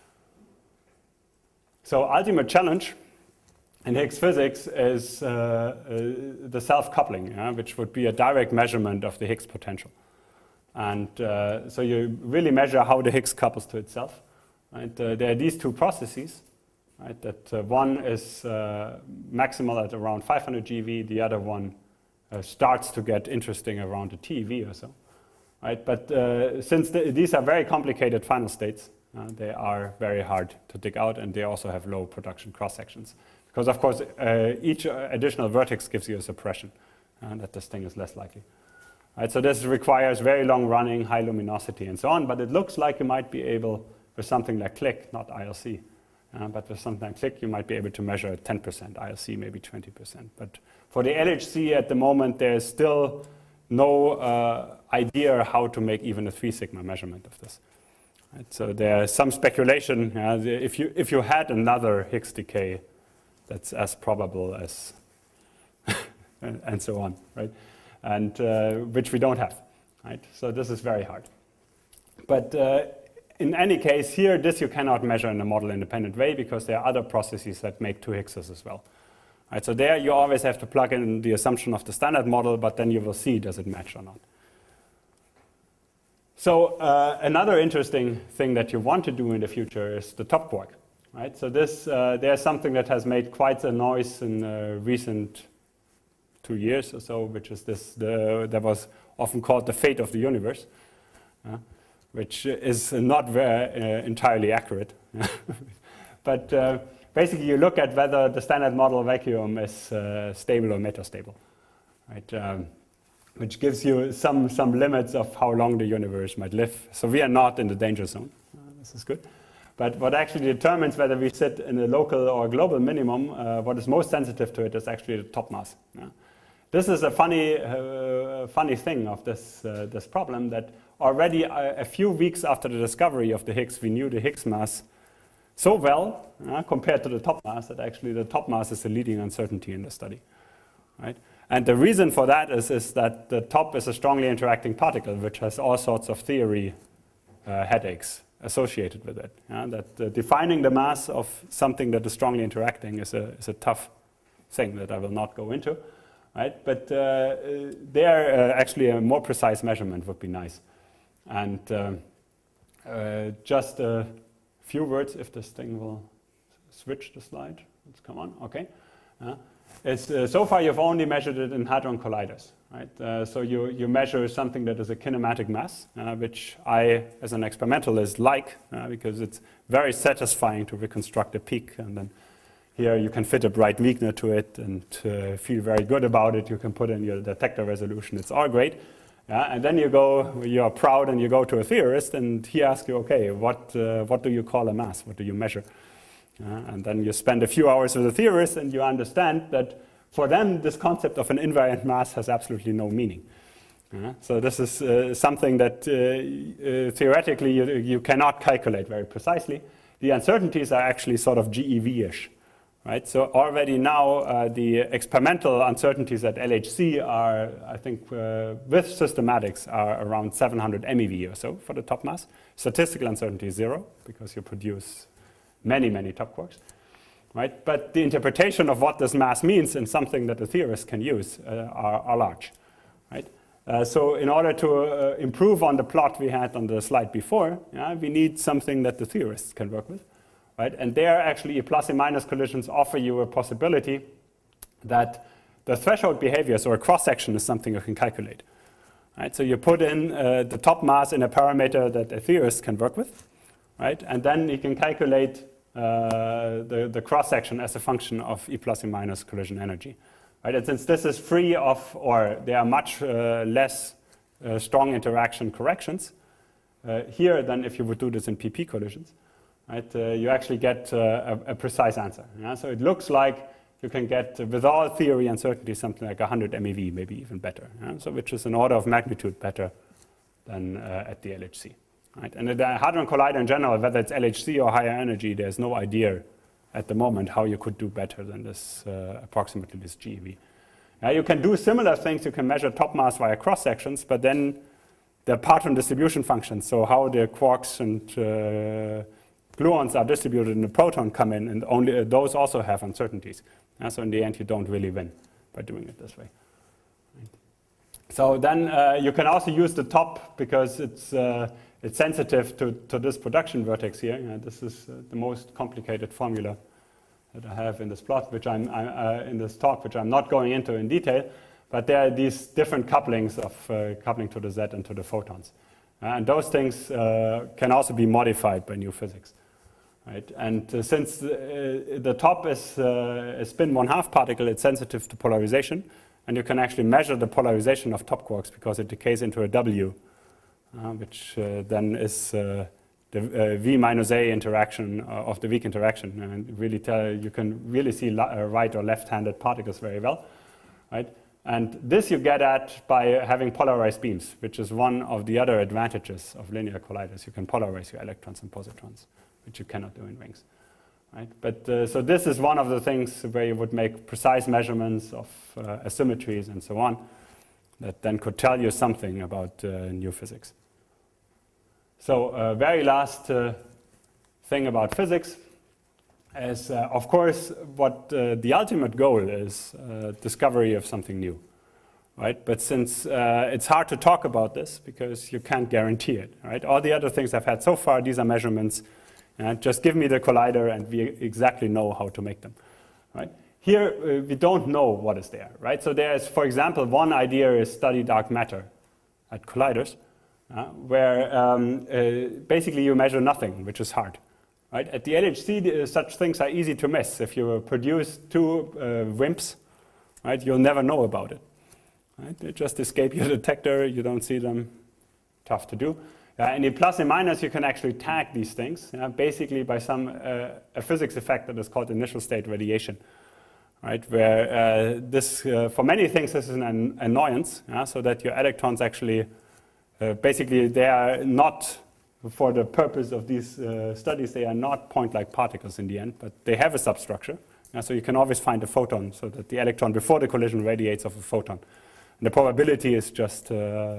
So ultimate challenge in Higgs physics is the self-coupling, which would be a direct measurement of the Higgs potential. And so you really measure how the Higgs couples to itself. Right? There are these two processes. Right? That one is maximal at around 500 GeV. The other one starts to get interesting around a TeV or so. right? But since these are very complicated final states, they are very hard to dig out, and they also have low production cross-sections. Because, of course, each additional vertex gives you a suppression, and that this thing is less likely. Right, so this requires very long running, high luminosity, and so on, but it looks like you might be able, with something like CLIC, not ILC, but with something like CLIC, you might be able to measure 10%, ILC maybe 20%. But for the LHC at the moment, there's still no idea how to make even a 3 sigma measurement of this. Right, so there's some speculation, if you had another Higgs decay that's as probable as, and so on, right? And which we don't have, right? So this is very hard. But in any case, here, this you cannot measure in a model-independent way because there are other processes that make 2 Higgses as well. Right, so there you always have to plug in the assumption of the standard model, but then you will see does it match or not. So another interesting thing that you want to do in the future is the top quark. Right? So this, there's something that has made quite a noise in recent 2 years or so, which is this, that was often called the fate of the universe, which is not very entirely accurate. But basically you look at whether the standard model vacuum is stable or metastable, right? Which gives you some limits of how long the universe might live. So we are not in the danger zone. This is good. But what actually determines whether we sit in a local or global minimum, what is most sensitive to it is actually the top mass. This is a funny thing of this problem, that already a few weeks after the discovery of the Higgs, we knew the Higgs mass so well compared to the top mass that actually the top mass is the leading uncertainty in the study. Right? And the reason for that is that the top is a strongly interacting particle, which has all sorts of theory headaches associated with it. That defining the mass of something that is strongly interacting is a tough thing that I will not go into. Right? But there, actually, a more precise measurement would be nice. And just a few words, if this thing will switch the slide. Let's come on. OK. So far, you've only measured it in hadron colliders. Right? So you measure something that is a kinematic mass, which I, as an experimentalist, like, because it's very satisfying to reconstruct a peak. And then here you can fit a bright Wigner to it and feel very good about it. You can put in your detector resolution. It's all great. And then you're proud and you go to a theorist and he asks you, OK, what do you call a mass? What do you measure? And then you spend a few hours with a theorist and you understand that for them, this concept of an invariant mass has absolutely no meaning. So this is something that theoretically you cannot calculate very precisely. The uncertainties are actually sort of GeV-ish. Right? So already now, the experimental uncertainties at LHC are, I think, with systematics, are around 700 MeV or so for the top mass. Statistical uncertainty is 0, because you produce many, many top quarks. Right? But the interpretation of what this mass means and something that the theorists can use are large. Right? So in order to improve on the plot we had on the slide before, we need something that the theorists can work with. Right? And there, actually, plus and minus collisions offer you a possibility that the threshold behaviors or a cross-section is something you can calculate. Right? So you put in the top mass in a parameter that a theorist can work with, right? And then you can calculate the cross-section as a function of E plus and minus collision energy. Right? And since this is free of, or there are much less strong interaction corrections here than if you would do this in PP collisions, right, you actually get a precise answer. So it looks like you can get, with all theory uncertainty, something like 100 MeV, maybe even better. So which is an order of magnitude better than at the LHC. Right? And the Hadron Collider in general, whether it's LHC or higher energy, there's no idea at the moment how you could do better than this, approximately this GeV. You can do similar things. You can measure top mass via cross-sections, but then the partron distribution functions, so how the quarks and gluons are distributed in the proton come in, and only those also have uncertainties. So in the end, you don't really win by doing it this way. Right. So then you can also use the top because it's sensitive to this production vertex here. This is the most complicated formula that I have in this plot, which in this talk, which I'm not going into in detail. But there are these different couplings of coupling to the Z and to the photons. And those things can also be modified by new physics. Right? And since the top is a spin 1/2 particle, it's sensitive to polarization. And you can actually measure the polarization of top quarks because it decays into a W, which then is the V minus A interaction of the weak interaction. And really you can really see right or left-handed particles very well. Right? And this you get at by having polarized beams, which is one of the other advantages of linear colliders. You can polarize your electrons and positrons, which you cannot do in rings. Right? But so this is one of the things where you would make precise measurements of asymmetries and so on that then could tell you something about new physics. So very last thing about physics is, of course, what the ultimate goal is discovery of something new. Right? But since it's hard to talk about this because you can't guarantee it. Right? All the other things I've had so far, these are measurements. Just give me the collider and we exactly know how to make them. Right? Here, we don't know what is there. Right? So there's, for example, one idea is study dark matter at colliders, where basically you measure nothing, which is hard. Right? At the LHC, such things are easy to miss. If you produce two WIMPs, right, you'll never know about it. Right? They just escape your detector. You don't see them. Tough to do. And in plus and minus, you can actually tag these things, basically by some a physics effect that is called initial state radiation, right? Where this, for many things, this is an annoyance, so that your electrons actually, basically, they are not, for the purpose of these studies, they are not point-like particles in the end, but they have a substructure. So you can always find a photon, so that the electron before the collision radiates off a photon. And the probability is just,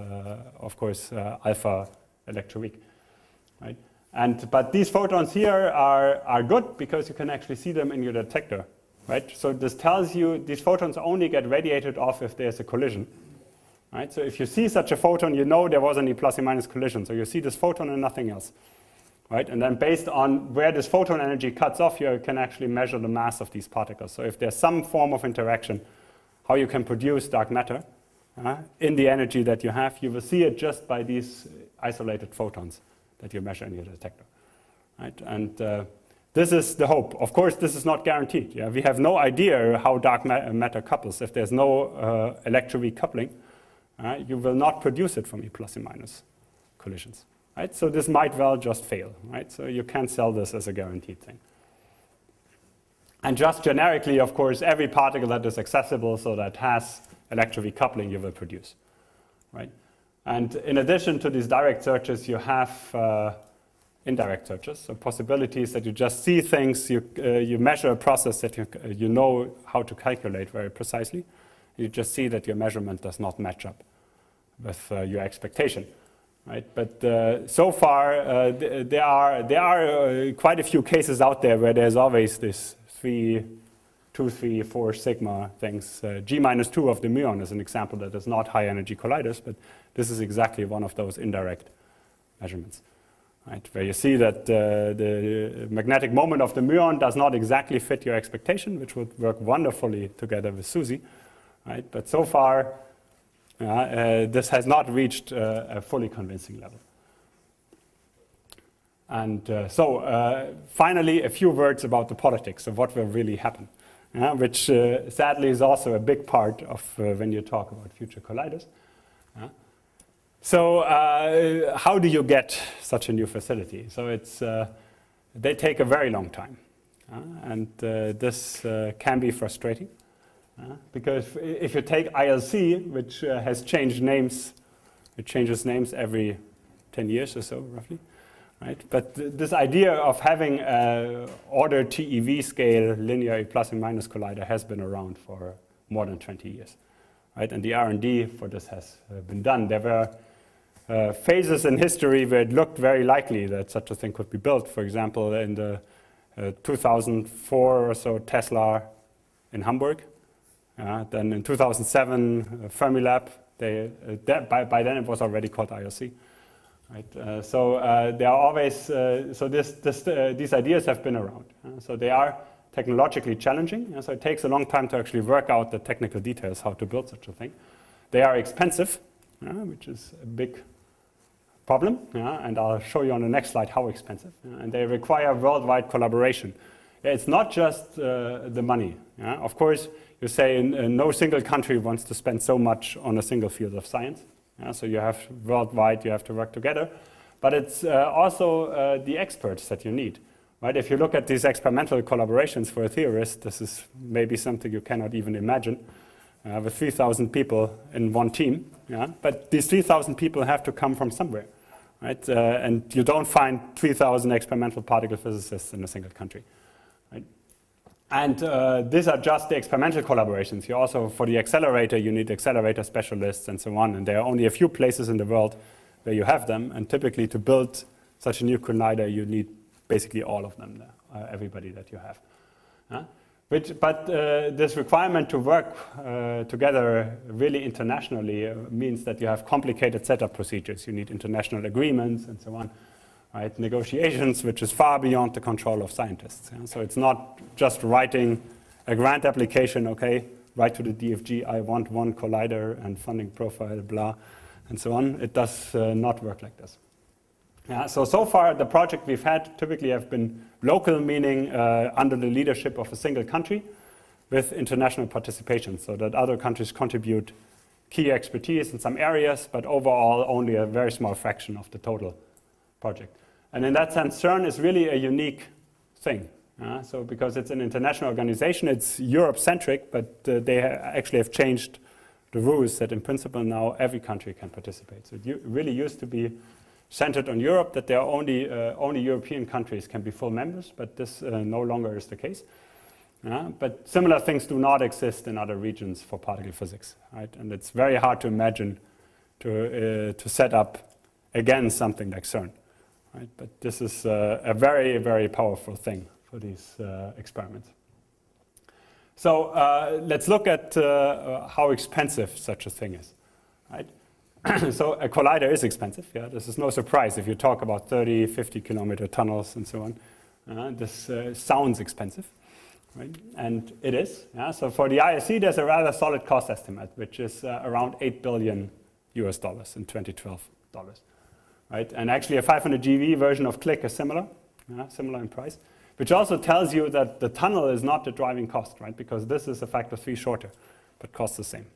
of course, alpha electroweak, right? But these photons here are good because you can actually see them in your detector, right? So this tells you these photons only get radiated off if there's a collision, right? So if you see such a photon, you know there was any plus or minus collision. So you see this photon and nothing else, right? And then based on where this photon energy cuts off, you can actually measure the mass of these particles. So if there's some form of interaction, how you can produce dark matter in the energy that you have, you will see it just by these isolated photons that you measure in your detector. Right? And this is the hope. Of course, this is not guaranteed. Yeah? We have no idea how dark matter couples. If there's no electroweak coupling, you will not produce it from E plus and minus collisions. Right? So this might well just fail. Right? So you can't sell this as a guaranteed thing. And just generically, of course, every particle that is accessible, so that has electroweak coupling, you will produce. Right? And in addition to these direct searches, you have indirect searches, so possibilities that you just see things, you measure a process that you know how to calculate very precisely. You just see that your measurement does not match up with your expectation. Right? But so far, there are quite a few cases out there where there's always this 2, 3, 4 sigma things. G-2 of the muon is an example that is not high energy colliders, but this is exactly one of those indirect measurements, right? Where you see that the magnetic moment of the muon does not exactly fit your expectation, which would work wonderfully together with SUSY, right? But so far, this has not reached a fully convincing level. And finally, a few words about the politics of what will really happen, which sadly is also a big part of when you talk about future colliders. So how do you get such a new facility? So they take a very long time. And this can be frustrating. Because if you take ILC, which has changed names, it changes names every 10 years or so, roughly. Right? But this idea of having an order TeV scale linear plus and minus collider has been around for more than 20 years. Right? And the R&D for this has been done. There were phases in history where it looked very likely that such a thing could be built. For example, in the 2004 or so, Tesla in Hamburg. Then in 2007, Fermilab. By then it was already called ILC. Right? So there are always, these ideas have been around. So they are technologically challenging. So it takes a long time to actually work out the technical details how to build such a thing. They are expensive, which is a big problem, and I'll show you on the next slide how expensive. And they require worldwide collaboration. It's not just the money. Of course, you say no single country wants to spend so much on a single field of science. So you have worldwide, you have to work together. But it's also the experts that you need. Right? If you look at these experimental collaborations for a theorist, this is maybe something you cannot even imagine. With 3,000 people in one team. But these 3,000 people have to come from somewhere. Right? And you don't find 3,000 experimental particle physicists in a single country. Right? And these are just the experimental collaborations. You also, for the accelerator, you need accelerator specialists and so on. And there are only a few places in the world where you have them. And typically, to build such a new collider, you need basically all of them, everybody that you have. But this requirement to work together really internationally means that you have complicated setup procedures. You need international agreements and so on. Right? Negotiations, which is far beyond the control of scientists. So it's not just writing a grant application, okay, write to the DFG, I want one collider and funding profile, blah, and so on. It does not work like this. So far, the project we've had typically have been local, meaning under the leadership of a single country with international participation, so that other countries contribute key expertise in some areas, but overall only a very small fraction of the total project. And in that sense, CERN is really a unique thing. So because it's an international organization, it's Europe-centric, but they actually have changed the rules that in principle now every country can participate. So it really used to be centered on Europe, that there are only European countries can be full members, but this no longer is the case. But similar things do not exist in other regions for particle physics, right? And it's very hard to imagine to set up again something like CERN, right? But this is a very, very powerful thing for these experiments. So let's look at how expensive such a thing is, right? So a collider is expensive. This is no surprise if you talk about 30, 50-kilometer tunnels and so on. This sounds expensive, right? And it is. So for the ISC, there's a rather solid cost estimate, which is around $8 billion in 2012 dollars, right? And actually, a 500 GeV version of CLIC is similar, similar in price, which also tells you that the tunnel is not the driving cost, right? Because this is a factor 3 shorter, but costs the same.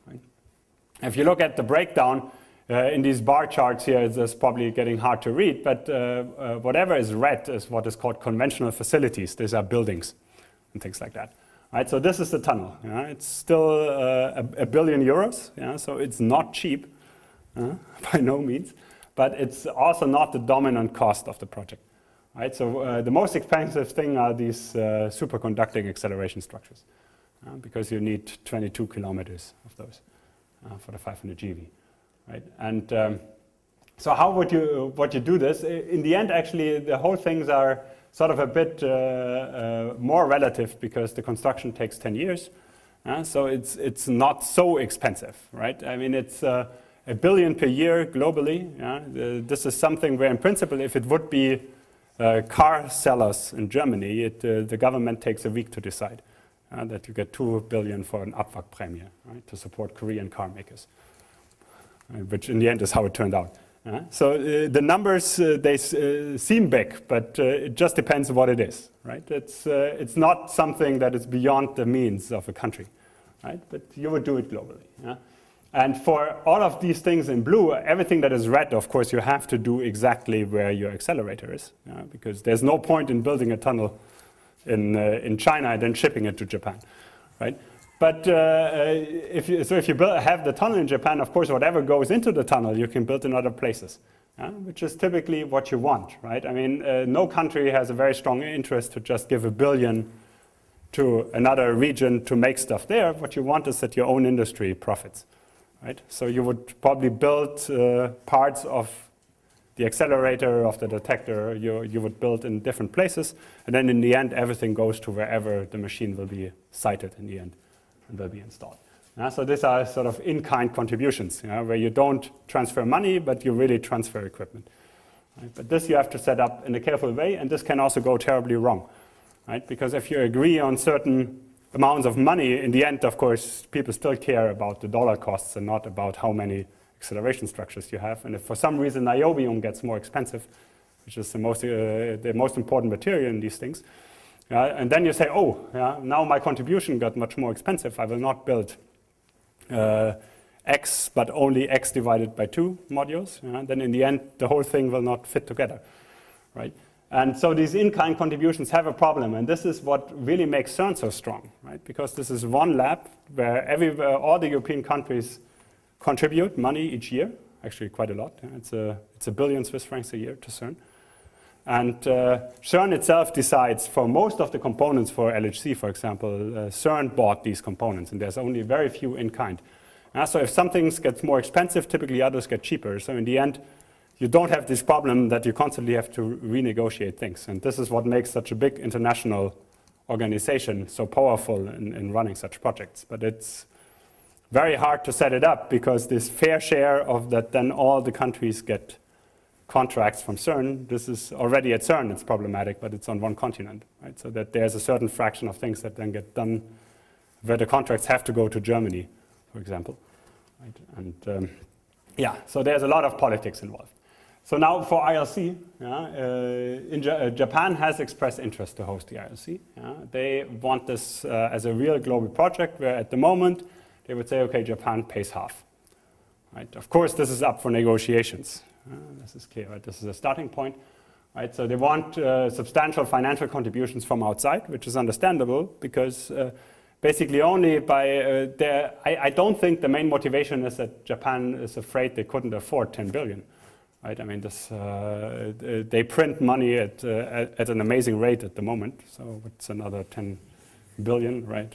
If you look at the breakdown in these bar charts here, it's probably getting hard to read, but whatever is red is what is called conventional facilities. These are buildings and things like that. Right, so this is the tunnel. It's still €1 billion, so it's not cheap, by no means, but it's also not the dominant cost of the project. Right, so the most expensive thing are these superconducting acceleration structures, because you need 22 kilometers of those. For the 500 GeV, right? And so how would you do this? In the end, actually, the whole things are sort of a bit more relative because the construction takes 10 years. So it's not so expensive, right? I mean, it's $1 billion per year globally. This is something where, in principle, if it would be car sellers in Germany, the government takes a week to decide. That you get $2 billion for an Abwrackprämie, right, to support Korean car makers, which in the end is how it turned out. So the numbers, they seem big, but it just depends on what it is, right? It's not something that is beyond the means of a country, right? But you would do it globally. And for all of these things in blue, everything that is red, of course, you have to do exactly where your accelerator is, because there's no point in building a tunnel in China and then shipping it to Japan, right? But if you have the tunnel in Japan, of course, whatever goes into the tunnel, you can build in other places, which is typically what you want, right? I mean, no country has a very strong interest to just give $1 billion to another region to make stuff there. What you want is that your own industry profits, right? So you would probably build parts of the accelerator of the detector you would build in different places, and then in the end, everything goes to wherever the machine will be sited in the end and will be installed. So these are sort of in-kind contributions, where you don't transfer money, but you really transfer equipment. Right? But this you have to set up in a careful way, and this can also go terribly wrong. right? Because if you agree on certain amounts of money, in the end, of course, people still care about the dollar costs and not about how many acceleration structures you have. And if for some reason niobium gets more expensive, which is the most important material in these things, and then you say, oh, now my contribution got much more expensive. I will not build X, but only X divided by 2 modules. Then in the end, the whole thing will not fit together, right? And so these in-kind contributions have a problem, and this is what really makes CERN so strong, right? Because this is one lab where all the European countries contribute money each year, actually quite a lot. It's a billion Swiss francs a year to CERN. And CERN itself decides for most of the components for LHC, for example, CERN bought these components, and there's only very few in kind. So if some things get more expensive, typically others get cheaper. So in the end, you don't have this problem that you constantly have to renegotiate things. And this is what makes such a big international organization so powerful in running such projects. But it's very hard to set it up because this fair share of that, then all the countries get contracts from CERN. This is already at CERN, it's problematic, but it's on one continent, right? So that there's a certain fraction of things that then get done where the contracts have to go to Germany, for example. Right? And so there's a lot of politics involved. So now for ILC, Japan has expressed interest to host the ILC. They want this as a real global project where at the moment they would say, okay, Japan pays half. Right? Of course, this is up for negotiations. This is clear, right? This is a starting point. Right? So they want substantial financial contributions from outside, which is understandable because basically only by I don't think the main motivation is that Japan is afraid they couldn't afford 10 billion. Right? I mean, they print money at an amazing rate at the moment. So it's another 10 billion, right?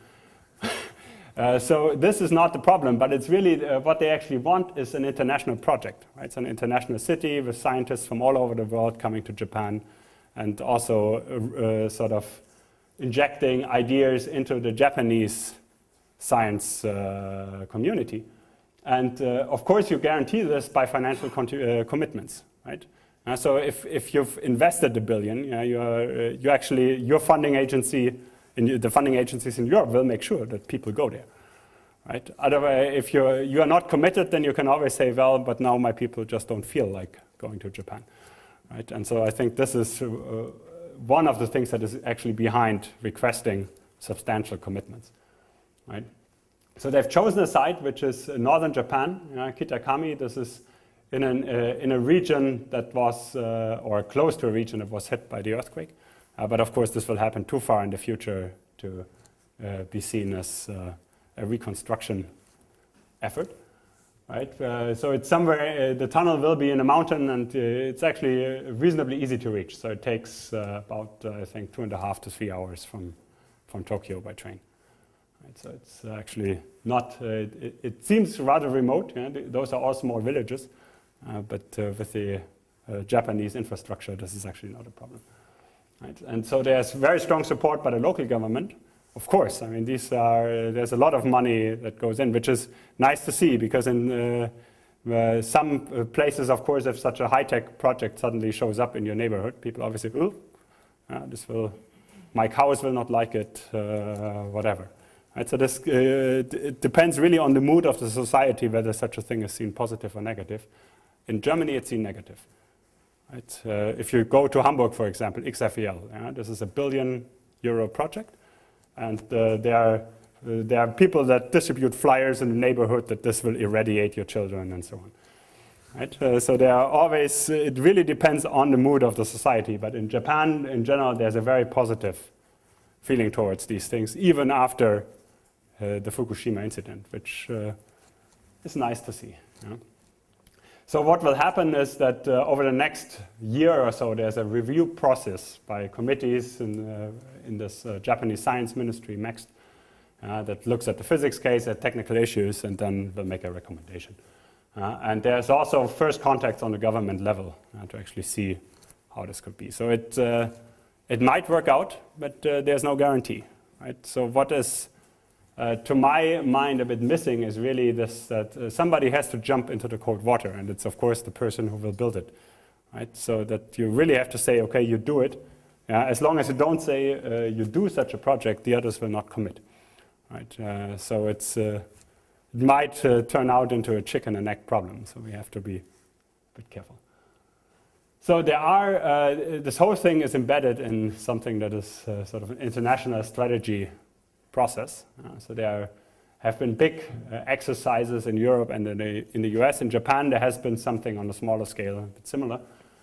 So this is not the problem, but it's really what they actually want is an international project. Right? It's an international city with scientists from all over the world coming to Japan and also sort of injecting ideas into the Japanese science community. And of course, you guarantee this by financial commitments. Right? So if you've invested $1 billion, your funding agency, the funding agencies in Europe will make sure that people go there, right? Otherwise, if you are not committed, then you can always say, well, but now my people just don't feel like going to Japan, right? And so I think this is one of the things that is actually behind requesting substantial commitments, right? So they've chosen a site which is northern Japan, Kitakami. This is in a region that was, or close to a region that was hit by the earthquake. But of course, this will happen too far in the future to be seen as a reconstruction effort, right? So it's somewhere, the tunnel will be in a mountain, and it's actually reasonably easy to reach. So it takes about, I think, 2.5 to 3 hours from Tokyo by train. Right? So it's actually not, it seems rather remote. Those are all small villages, but with the Japanese infrastructure, this is actually not a problem. Right? And so there's very strong support by the local government. Of course, I mean, there's a lot of money that goes in, which is nice to see because in some places, of course, if such a high-tech project suddenly shows up in your neighborhood, people obviously, my cows will not like it, whatever. Right? So this it depends really on the mood of the society whether such a thing is seen positive or negative. In Germany, it's seen negative. Right? If you go to Hamburg, for example, XFEL, this is a €1 billion project, and there are people that distribute flyers in the neighborhood that this will irradiate your children and so on. Right? So there are always, it really depends on the mood of the society, but in Japan, in general, there's a very positive feeling towards these things, even after the Fukushima incident, which is nice to see. So what will happen is that over the next year or so, there's a review process by committees in this Japanese Science Ministry, MEXT, that looks at the physics case, at technical issues, and then will make a recommendation. And there's also first contacts on the government level to actually see how this could be. So it might work out, but there's no guarantee. Right? So what is, to my mind, a bit missing is really this, that somebody has to jump into the cold water, and it's, of course, the person who will build it. Right? So that you really have to say, okay, you do it, As long as you don't say you do such a project, the others will not commit. Right? So it might turn out into a chicken and egg problem, so we have to be a bit careful. So there are, this whole thing is embedded in something that is sort of an international strategy process. So there have been big exercises in Europe and in the US. In Japan, there has been something on a smaller scale, a bit similar,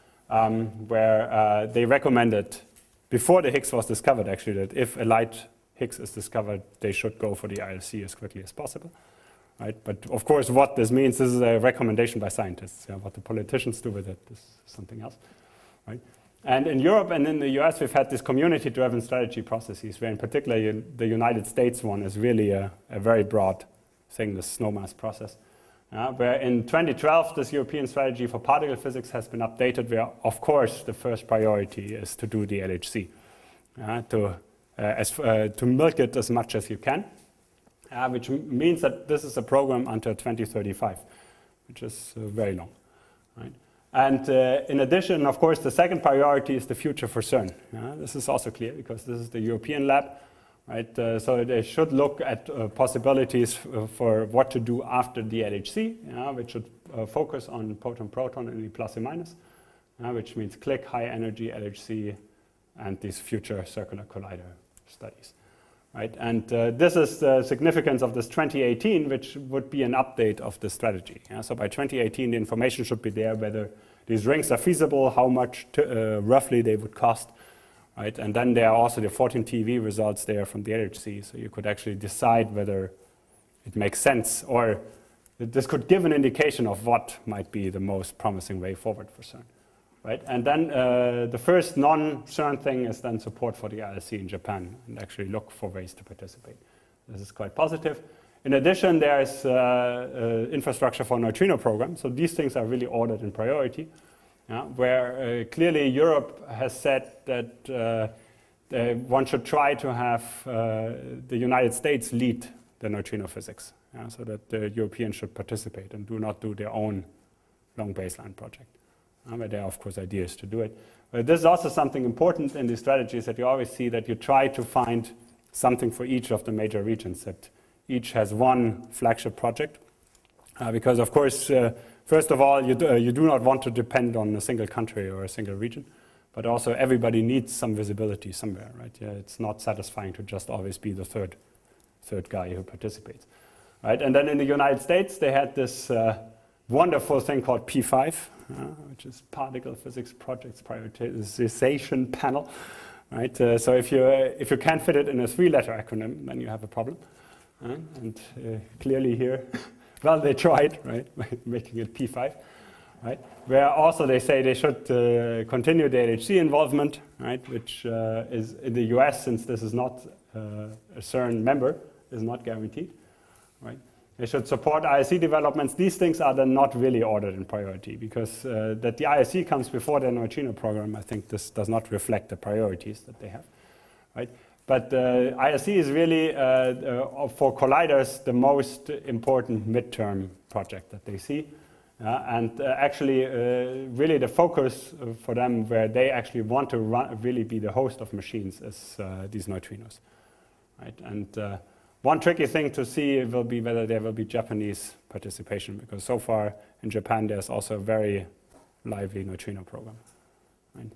where they recommended, before the Higgs was discovered actually, that if a light Higgs is discovered, they should go for the ILC as quickly as possible. Right? But of course, what this means, this is a recommendation by scientists. What the politicians do with it is something else. Right? And in Europe and in the US, we've had these community-driven strategy processes, where in particular the United States one is really a very broad thing, the SNOMAS process. Where in 2012, this European strategy for particle physics has been updated, where of course the first priority is to do the LHC, to milk it as much as you can. Which means that this is a program until 2035, which is very long. Right? And in addition, of course, the second priority is the future for CERN. This is also clear because this is the European lab. Right? So they should look at possibilities for what to do after the LHC, which should focus on proton-proton and the plus and minus, which means click, high energy, LHC, and these future circular collider studies. Right? And this is the significance of this 2018, which would be an update of the strategy. So by 2018, the information should be there whether these rings are feasible, how much roughly they would cost. Right? And then there are also the 14 TeV results there from the LHC, so you could actually decide whether it makes sense, or this could give an indication of what might be the most promising way forward for CERN. Right? And then the first non-CERN thing is then support for the ILC in Japan, and actually look for ways to participate. This is quite positive. In addition, there is infrastructure for neutrino program. So these things are really ordered in priority, where clearly Europe has said that one should try to have the United States lead the neutrino physics, so that the Europeans should participate and do not do their own long baseline project. But there are, of course, ideas to do it. But this is also something important in these strategies, that you always see that you try to find something for each of the major regions, that each has one flagship project. Because, of course, first of all, you do not want to depend on a single country or a single region, but also everybody needs some visibility somewhere, right? It's not satisfying to just always be the third guy who participates. Right? And then in the United States, they had this wonderful thing called P5, which is Particle Physics Projects Prioritization Panel. Right? So if you can't fit it in a 3-letter acronym, then you have a problem. And clearly here, well, they tried, right, making it P5. Right? Where also they say they should continue the LHC involvement, right, which is in the US, since this is not a CERN member, is not guaranteed. Right? They should support ISC developments. These things are then not really ordered in priority, because that the ISC comes before the neutrino program, I think this does not reflect the priorities that they have. Right? But ISC is really, for colliders, the most important midterm project that they see. And actually, really the focus for them, where they actually want to really be the host of machines, is these neutrinos. Right? And one tricky thing to see will be whether there will be Japanese participation, because so far in Japan there's also a very lively neutrino program. Right?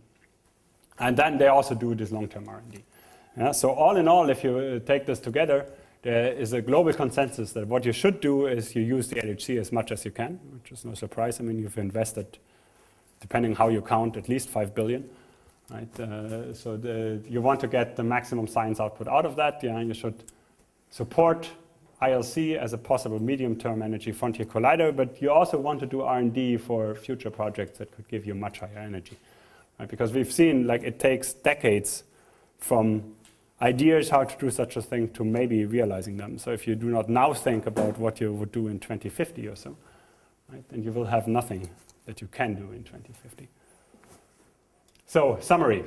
And then they also do this long-term R&D. So all in all, if you take this together, there is a global consensus that what you should do is you use the LHC as much as you can, which is no surprise. I mean, you've invested, depending how you count, at least 5 billion. Right? So you want to get the maximum science output out of that. You should support ILC as a possible medium-term energy frontier collider, but you also want to do R&D for future projects that could give you much higher energy. Right? Because we've seen like it takes decades from ideas how to do such a thing to maybe realizing them. So if you do not now think about what you would do in 2050 or so, right, then you will have nothing that you can do in 2050. So summary.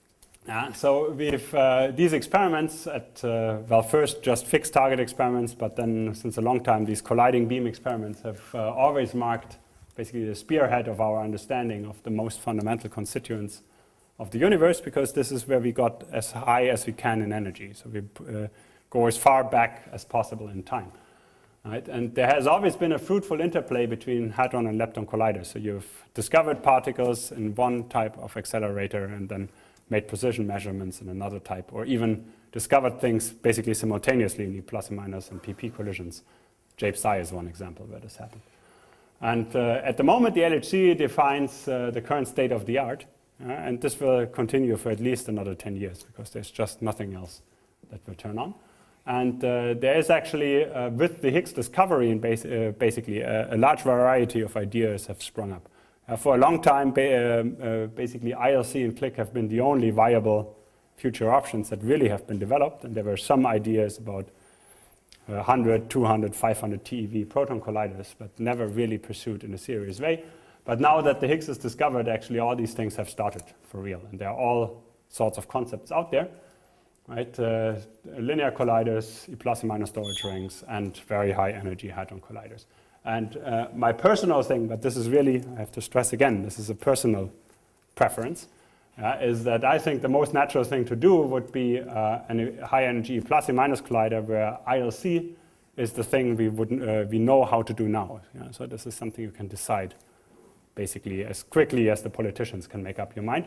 So we've these experiments at, well, first just fixed target experiments, but then since a long time these colliding beam experiments have always marked basically the spearhead of our understanding of the most fundamental constituents of the universe, because this is where we got as high as we can in energy. So we go as far back as possible in time. Right? And there has always been a fruitful interplay between hadron and lepton colliders. So you've discovered particles in one type of accelerator and then made precision measurements in another type, or even discovered things basically simultaneously in the plus and minus and pp collisions. JPSI is one example where this happened. And at the moment, the LHC defines the current state of the art, and this will continue for at least another 10 years because there's just nothing else that will turn on. And there is actually, with the Higgs discovery, basically a large variety of ideas have sprung up. For a long time, basically ILC and Click have been the only viable future options that really have been developed, and there were some ideas about 100, 200, 500 TeV proton colliders, but never really pursued in a serious way. But now that the Higgs is discovered, actually all these things have started for real, and there are all sorts of concepts out there, right? Linear colliders, plus and minus storage rings, and very high energy hadron colliders. And my personal thing, but this is really, I have to stress again, this is a personal preference, is that I think the most natural thing to do would be a high energy plus and minus collider where ILC is the thing we know how to do now. So this is something you can decide basically as quickly as the politicians can make up your mind.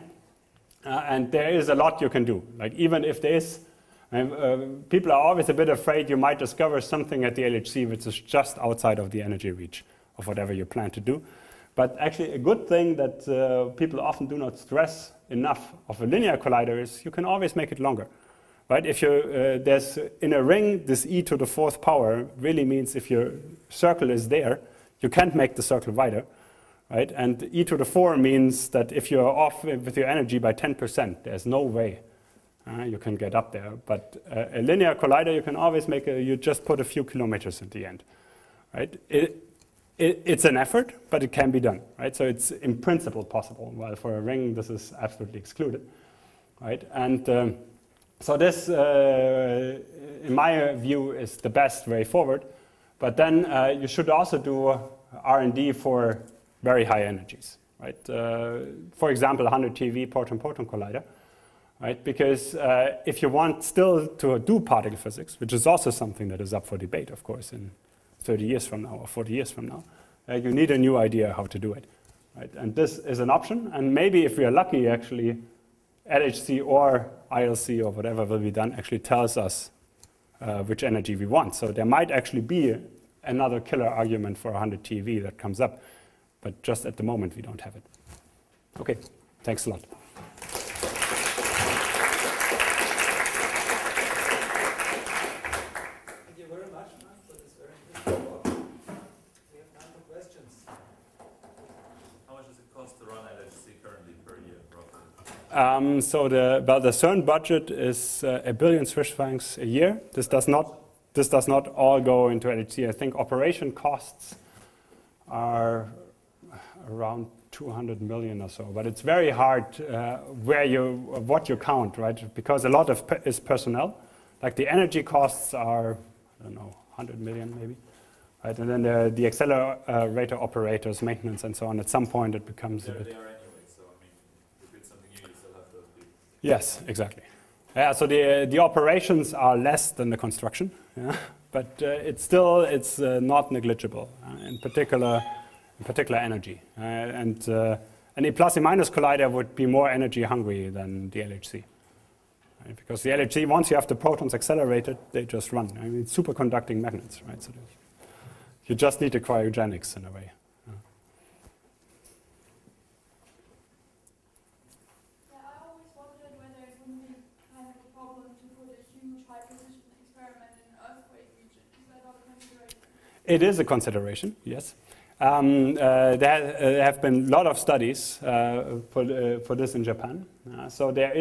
And there is a lot you can do. Like even if there is, people are always a bit afraid you might discover something at the LHC which is just outside of the energy reach of whatever you plan to do. But actually a good thing that people often do not stress enough of a linear collider is you can always make it longer. Right? If there's in a ring, this e to the fourth power really means if your circle is there, you can't make the circle wider. Right? And e to the 4 means that if you're off with your energy by 10%, there's no way you can get up there. But a linear collider, you can always make you just put a few kilometers at the end. Right? It's an effort, but it can be done. Right? So it's in principle possible, while for a ring, this is absolutely excluded. Right? And so this, in my view, is the best way forward. But then you should also do R&D for very high energies, right? For example, 100 TeV proton-proton collider, right? Because if you want still to do particle physics, which is also something that is up for debate, of course, in 30 years from now or 40 years from now, you need a new idea how to do it, right? And this is an option, and maybe if we are lucky, actually, LHC or ILC or whatever will be done actually tells us which energy we want. So there might actually be another killer argument for 100 TeV that comes up. But just at the moment, we don't have it. OK, thanks a lot. Thank you very much, Matt, for this very interesting talk. We have time for questions. How much does it cost to run LHC currently per year, roughly? So the CERN budget is $1 billion Swiss francs a year. This does not all go into LHC. I think operation costs are around 200 million or so, but it's very hard what you count, right? Because a lot of is personnel. Like the energy costs are, I don't know, 100 million maybe, right? And then the accelerator operators, maintenance, and so on. At some point, it becomes a bit. They are anyway, so I mean, if it's something new, you still have those people. Yes, exactly. Yeah, so the operations are less than the construction, yeah? But it's not negligible. In particular energy. And a plus and minus collider would be more energy hungry than the LHC. Right? Because the LHC, once you have the protons accelerated, they just run. I mean, it's superconducting magnets, right? So you just need the cryogenics in a way. Yeah, I always wondered whether it wouldn't be kind of a problem to put a huge high precision experiment in an earthquake region. Is that not a consideration? It is a consideration, yes. There have been a lot of studies for this in Japan. So there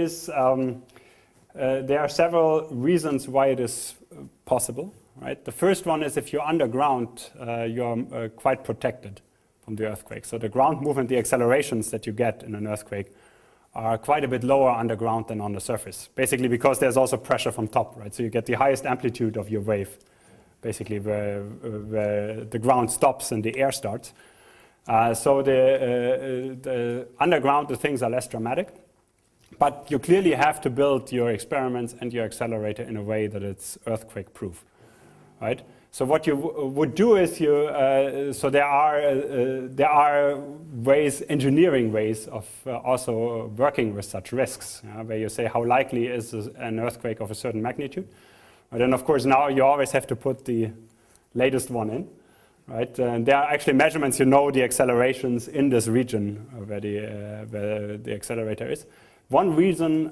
are several reasons why it is possible. Right? The first one is if you're underground, you're quite protected from the earthquake. So the ground movement, the accelerations that you get in an earthquake are quite a bit lower underground than on the surface. Basically because there's also pressure from top, right? So you get the highest amplitude of your wave, basically where the ground stops and the air starts. So the underground, the things are less dramatic. but you clearly have to build your experiments and your accelerator in a way that it's earthquake-proof, right? So what you would do is so there are ways, engineering ways of also working with such risks, where you say how likely is an earthquake of a certain magnitude. And then of course now you always have to put the latest one in, right? And there are actually measurements, you know, the accelerations in this region where the accelerator is. One reason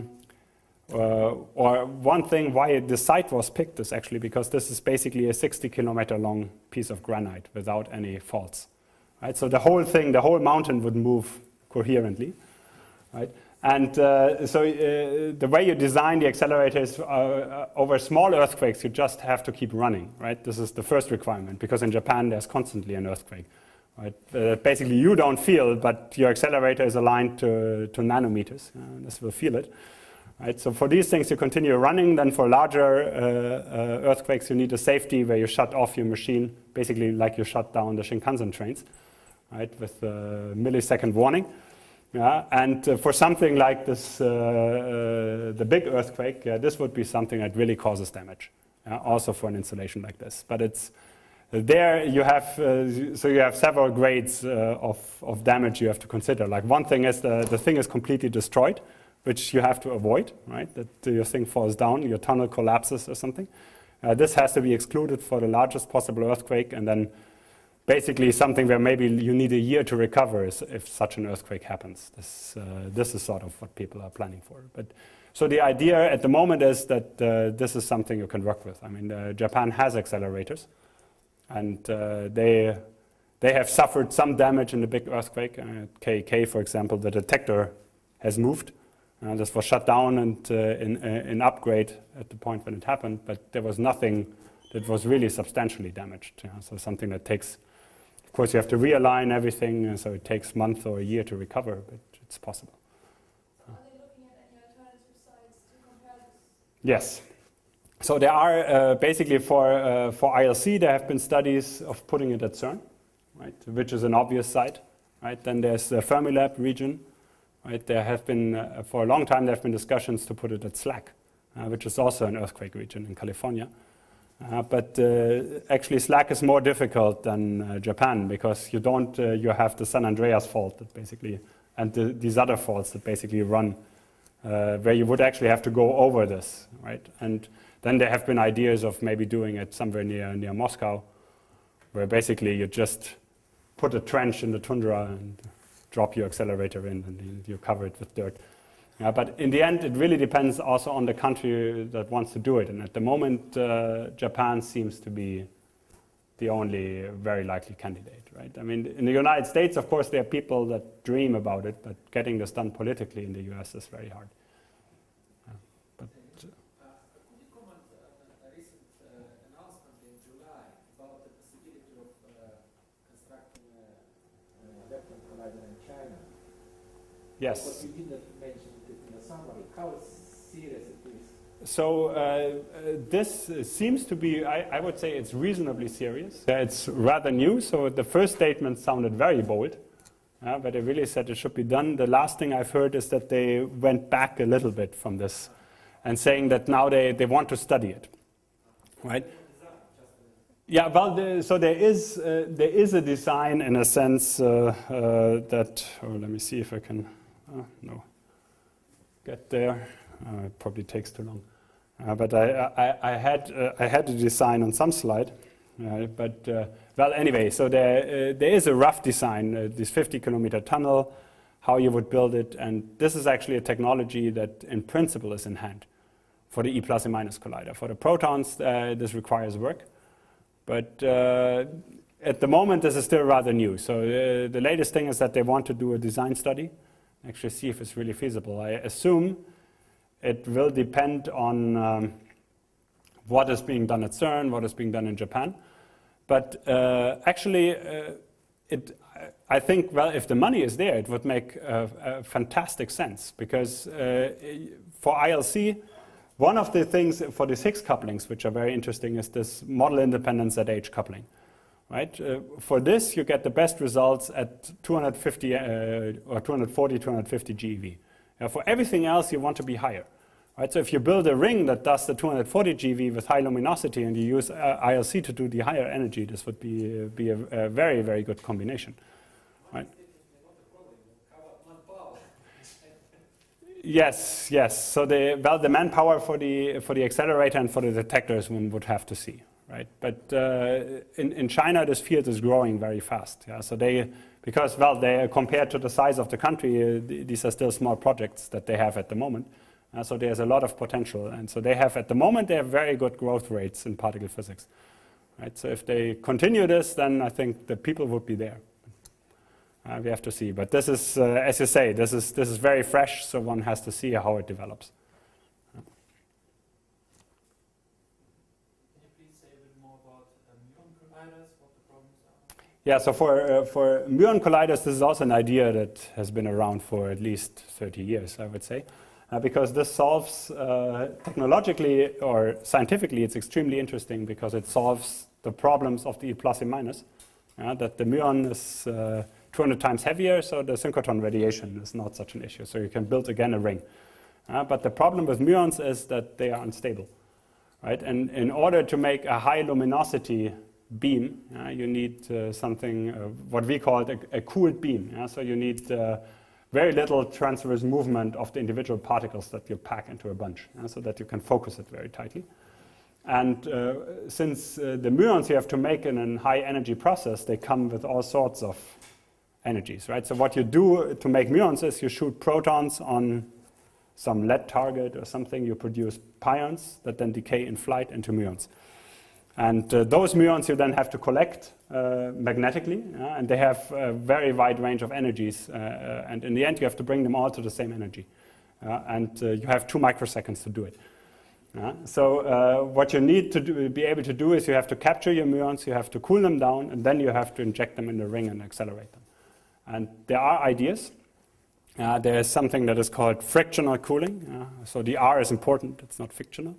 or one thing why the site was picked is actually because this is basically a 60-kilometer long piece of granite without any faults, right? So the whole thing, the whole mountain would move coherently, right? And the way you design the accelerator is over small earthquakes, you just have to keep running, right? This is the first requirement, because in Japan there's constantly an earthquake, right? Basically you don't feel, but your accelerator is aligned to nanometers. This will feel it. Right, so for these things, you continue running. Then for larger earthquakes, you need a safety where you shut off your machine, basically like you shut down the Shinkansen trains, right, with a millisecond warning. Yeah, and for something like this, the big earthquake, this would be something that really causes damage, also for an installation like this. But it's there you have, so you have several grades of damage you have to consider. Like one thing is the thing is completely destroyed, which you have to avoid, right? That your thing falls down, your tunnel collapses or something. This has to be excluded for the largest possible earthquake, and then basically something where maybe you need a year to recover if such an earthquake happens. This is sort of what people are planning for. But so the idea at the moment is that this is something you can work with. I mean, Japan has accelerators, and they have suffered some damage in the big earthquake. KK, for example, the detector has moved. This was shut down and in upgrade at the point when it happened, but there was nothing that was really substantially damaged. So something that takes, of course, you have to realign everything, and so it takes a month or a year to recover, but it's possible. Are they looking at any alternative sites to compare this? Yes. So there are basically for ILC, there have been studies of putting it at CERN, right, which is an obvious site, right? Then there's the Fermilab region. Right, there have been, for a long time, there have been discussions to put it at SLAC, which is also an earthquake region in California. But actually, SLAC is more difficult than Japan, because you have the San Andreas fault that basically, and these other faults that basically run, where you would actually have to go over this, right? And then there have been ideas of maybe doing it somewhere near Moscow, where basically you just put a trench in the tundra and drop your accelerator in, and you cover it with dirt. But in the end, it really depends also on the country that wants to do it. And at the moment, Japan seems to be the only very likely candidate, right? I mean, in the United States, of course, there are people that dream about it, but getting this done politically in the US is very hard. Could you comment on a recent announcement in July about the possibility of constructing a lepton collider in China? Yes. But you didn't mention it in the summary. How serious it is? So this seems to be, I would say it's reasonably serious. It's rather new, so the first statement sounded very bold, but they really said it should be done. The last thing I've heard is that they went back a little bit from this and saying that now they want to study it, right? Yeah, well, so there is a design in a sense that, let me see if I can, get there. It probably takes too long. But I had a design on some slide. Well, anyway, so there is a rough design, this 50-kilometer tunnel, how you would build it. And this is actually a technology that in principle is in hand for the E plus and minus collider. For the protons, this requires work. But at the moment, this is still rather new. So the latest thing is that they want to do a design study, actually see if it's really feasible. I assume it will depend on what is being done at CERN, what is being done in Japan. But actually, I think, well, if the money is there, it would make fantastic sense. Because for ILC, one of the things for these Higgs couplings, which are very interesting, is this model-independent ZH coupling. Right? For this, you get the best results at 250 or 240, 250 GeV. For everything else, you want to be higher. Right? So if you build a ring that does the 240 GeV with high luminosity and you use ILC to do the higher energy, this would be a very, very good combination. Right? Yes, yes. So the manpower for the accelerator and for the detectors one would have to see, right? But in China, this field is growing very fast. Yeah. So because they compared to the size of the country, these are still small projects that they have at the moment. So there's a lot of potential, and so at the moment they have very good growth rates in particle physics, right? So if they continue this, then I think the people would be there. We have to see, but this is, as you say, this is very fresh, so one has to see how it develops. Can you please say a bit more about muon colliders, what the problems are? Yeah, so for muon colliders, this is also an idea that has been around for at least 30 years, I would say, because this solves technologically or scientifically, it's extremely interesting because it solves the problems of the E plus, E minus, that the muon is 200 times heavier, so the synchrotron radiation is not such an issue. So you can build again a ring. But the problem with muons is that they are unstable, right? And in order to make a high luminosity beam, you need something, what we call a cooled beam. So you need very little transverse movement of the individual particles that you pack into a bunch, so that you can focus it very tightly. And since the muons you have to make in a high energy process, they come with all sorts of energies, right? So what you do to make muons is you shoot protons on some lead target or something, you produce pions that then decay in flight into muons. And those muons you then have to collect magnetically, and they have a very wide range of energies, and in the end you have to bring them all to the same energy. And you have 2 microseconds to do it. So what you need to be able to do is you have to capture your muons, you have to cool them down, and then you have to inject them in the ring and accelerate them. And there are ideas. There is something that is called frictional cooling. So the R is important, it's not fictional.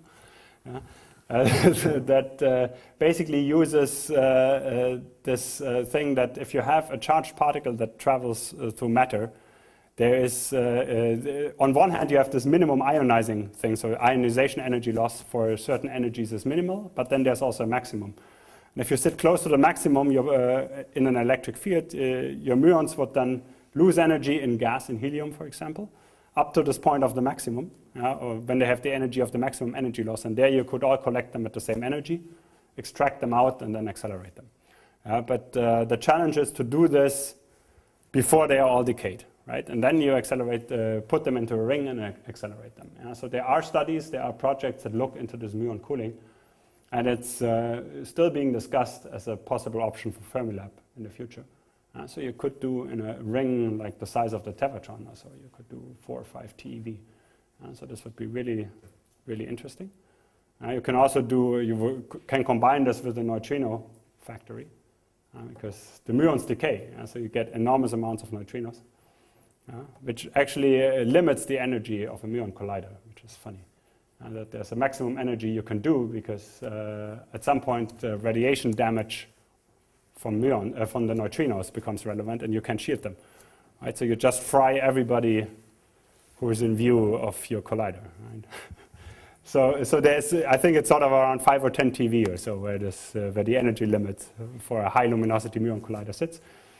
That basically uses this thing that if you have a charged particle that travels through matter, there is, on one hand, you have this minimum ionizing thing. So ionization energy loss for certain energies is minimal, but then there's also a maximum. And if you sit close to the maximum in an electric field, your muons would then lose energy in gas, in helium, for example, up to this point of the maximum, or when they have the energy of the maximum energy loss. And there you could all collect them at the same energy, extract them out, and then accelerate them. But the challenge is to do this before they are all decayed, right? And then you accelerate, put them into a ring and accelerate them. So there are studies, there are projects that look into this muon cooling. And it's still being discussed as a possible option for Fermilab in the future. So you could do in a ring like the size of the Tevatron, so you could do 4 or 5 TeV. So this would be really, really interesting. You can also can combine this with the neutrino factory, because the muons decay, so you get enormous amounts of neutrinos, which actually limits the energy of a muon collider, which is funny. And that there's a maximum energy you can do because at some point radiation damage from the neutrinos becomes relevant and you can shield them. Right? So you just fry everybody who is in view of your collider. Right? so there's, I think it's sort of around 5 or 10 TeV or so where the energy limit for a high luminosity muon collider sits.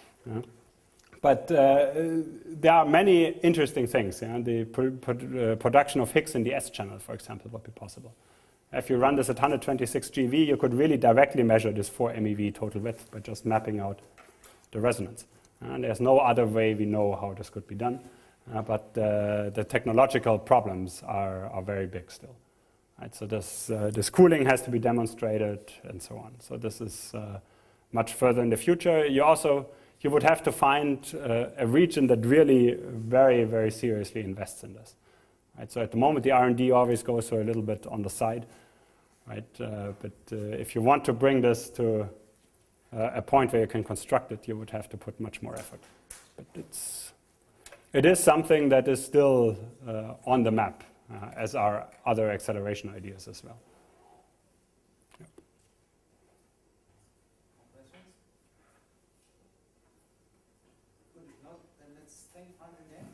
But there are many interesting things. The production of Higgs in the S channel, for example, would be possible. If you run this at 126 GeV, you could really directly measure this 4 MeV total width by just mapping out the resonance. And there's no other way we know how this could be done. But the technological problems are very big still. Right? So this cooling has to be demonstrated and so on. So this is much further in the future. You would have to find a region that really very, very seriously invests in this. Right? So at the moment, the R&D always goes a little bit on the side. Right? But if you want to bring this to a point where you can construct it, you would have to put much more effort. But it is something that is still on the map, as are other acceleration ideas as well. Good. If not, then let's thank Frank again.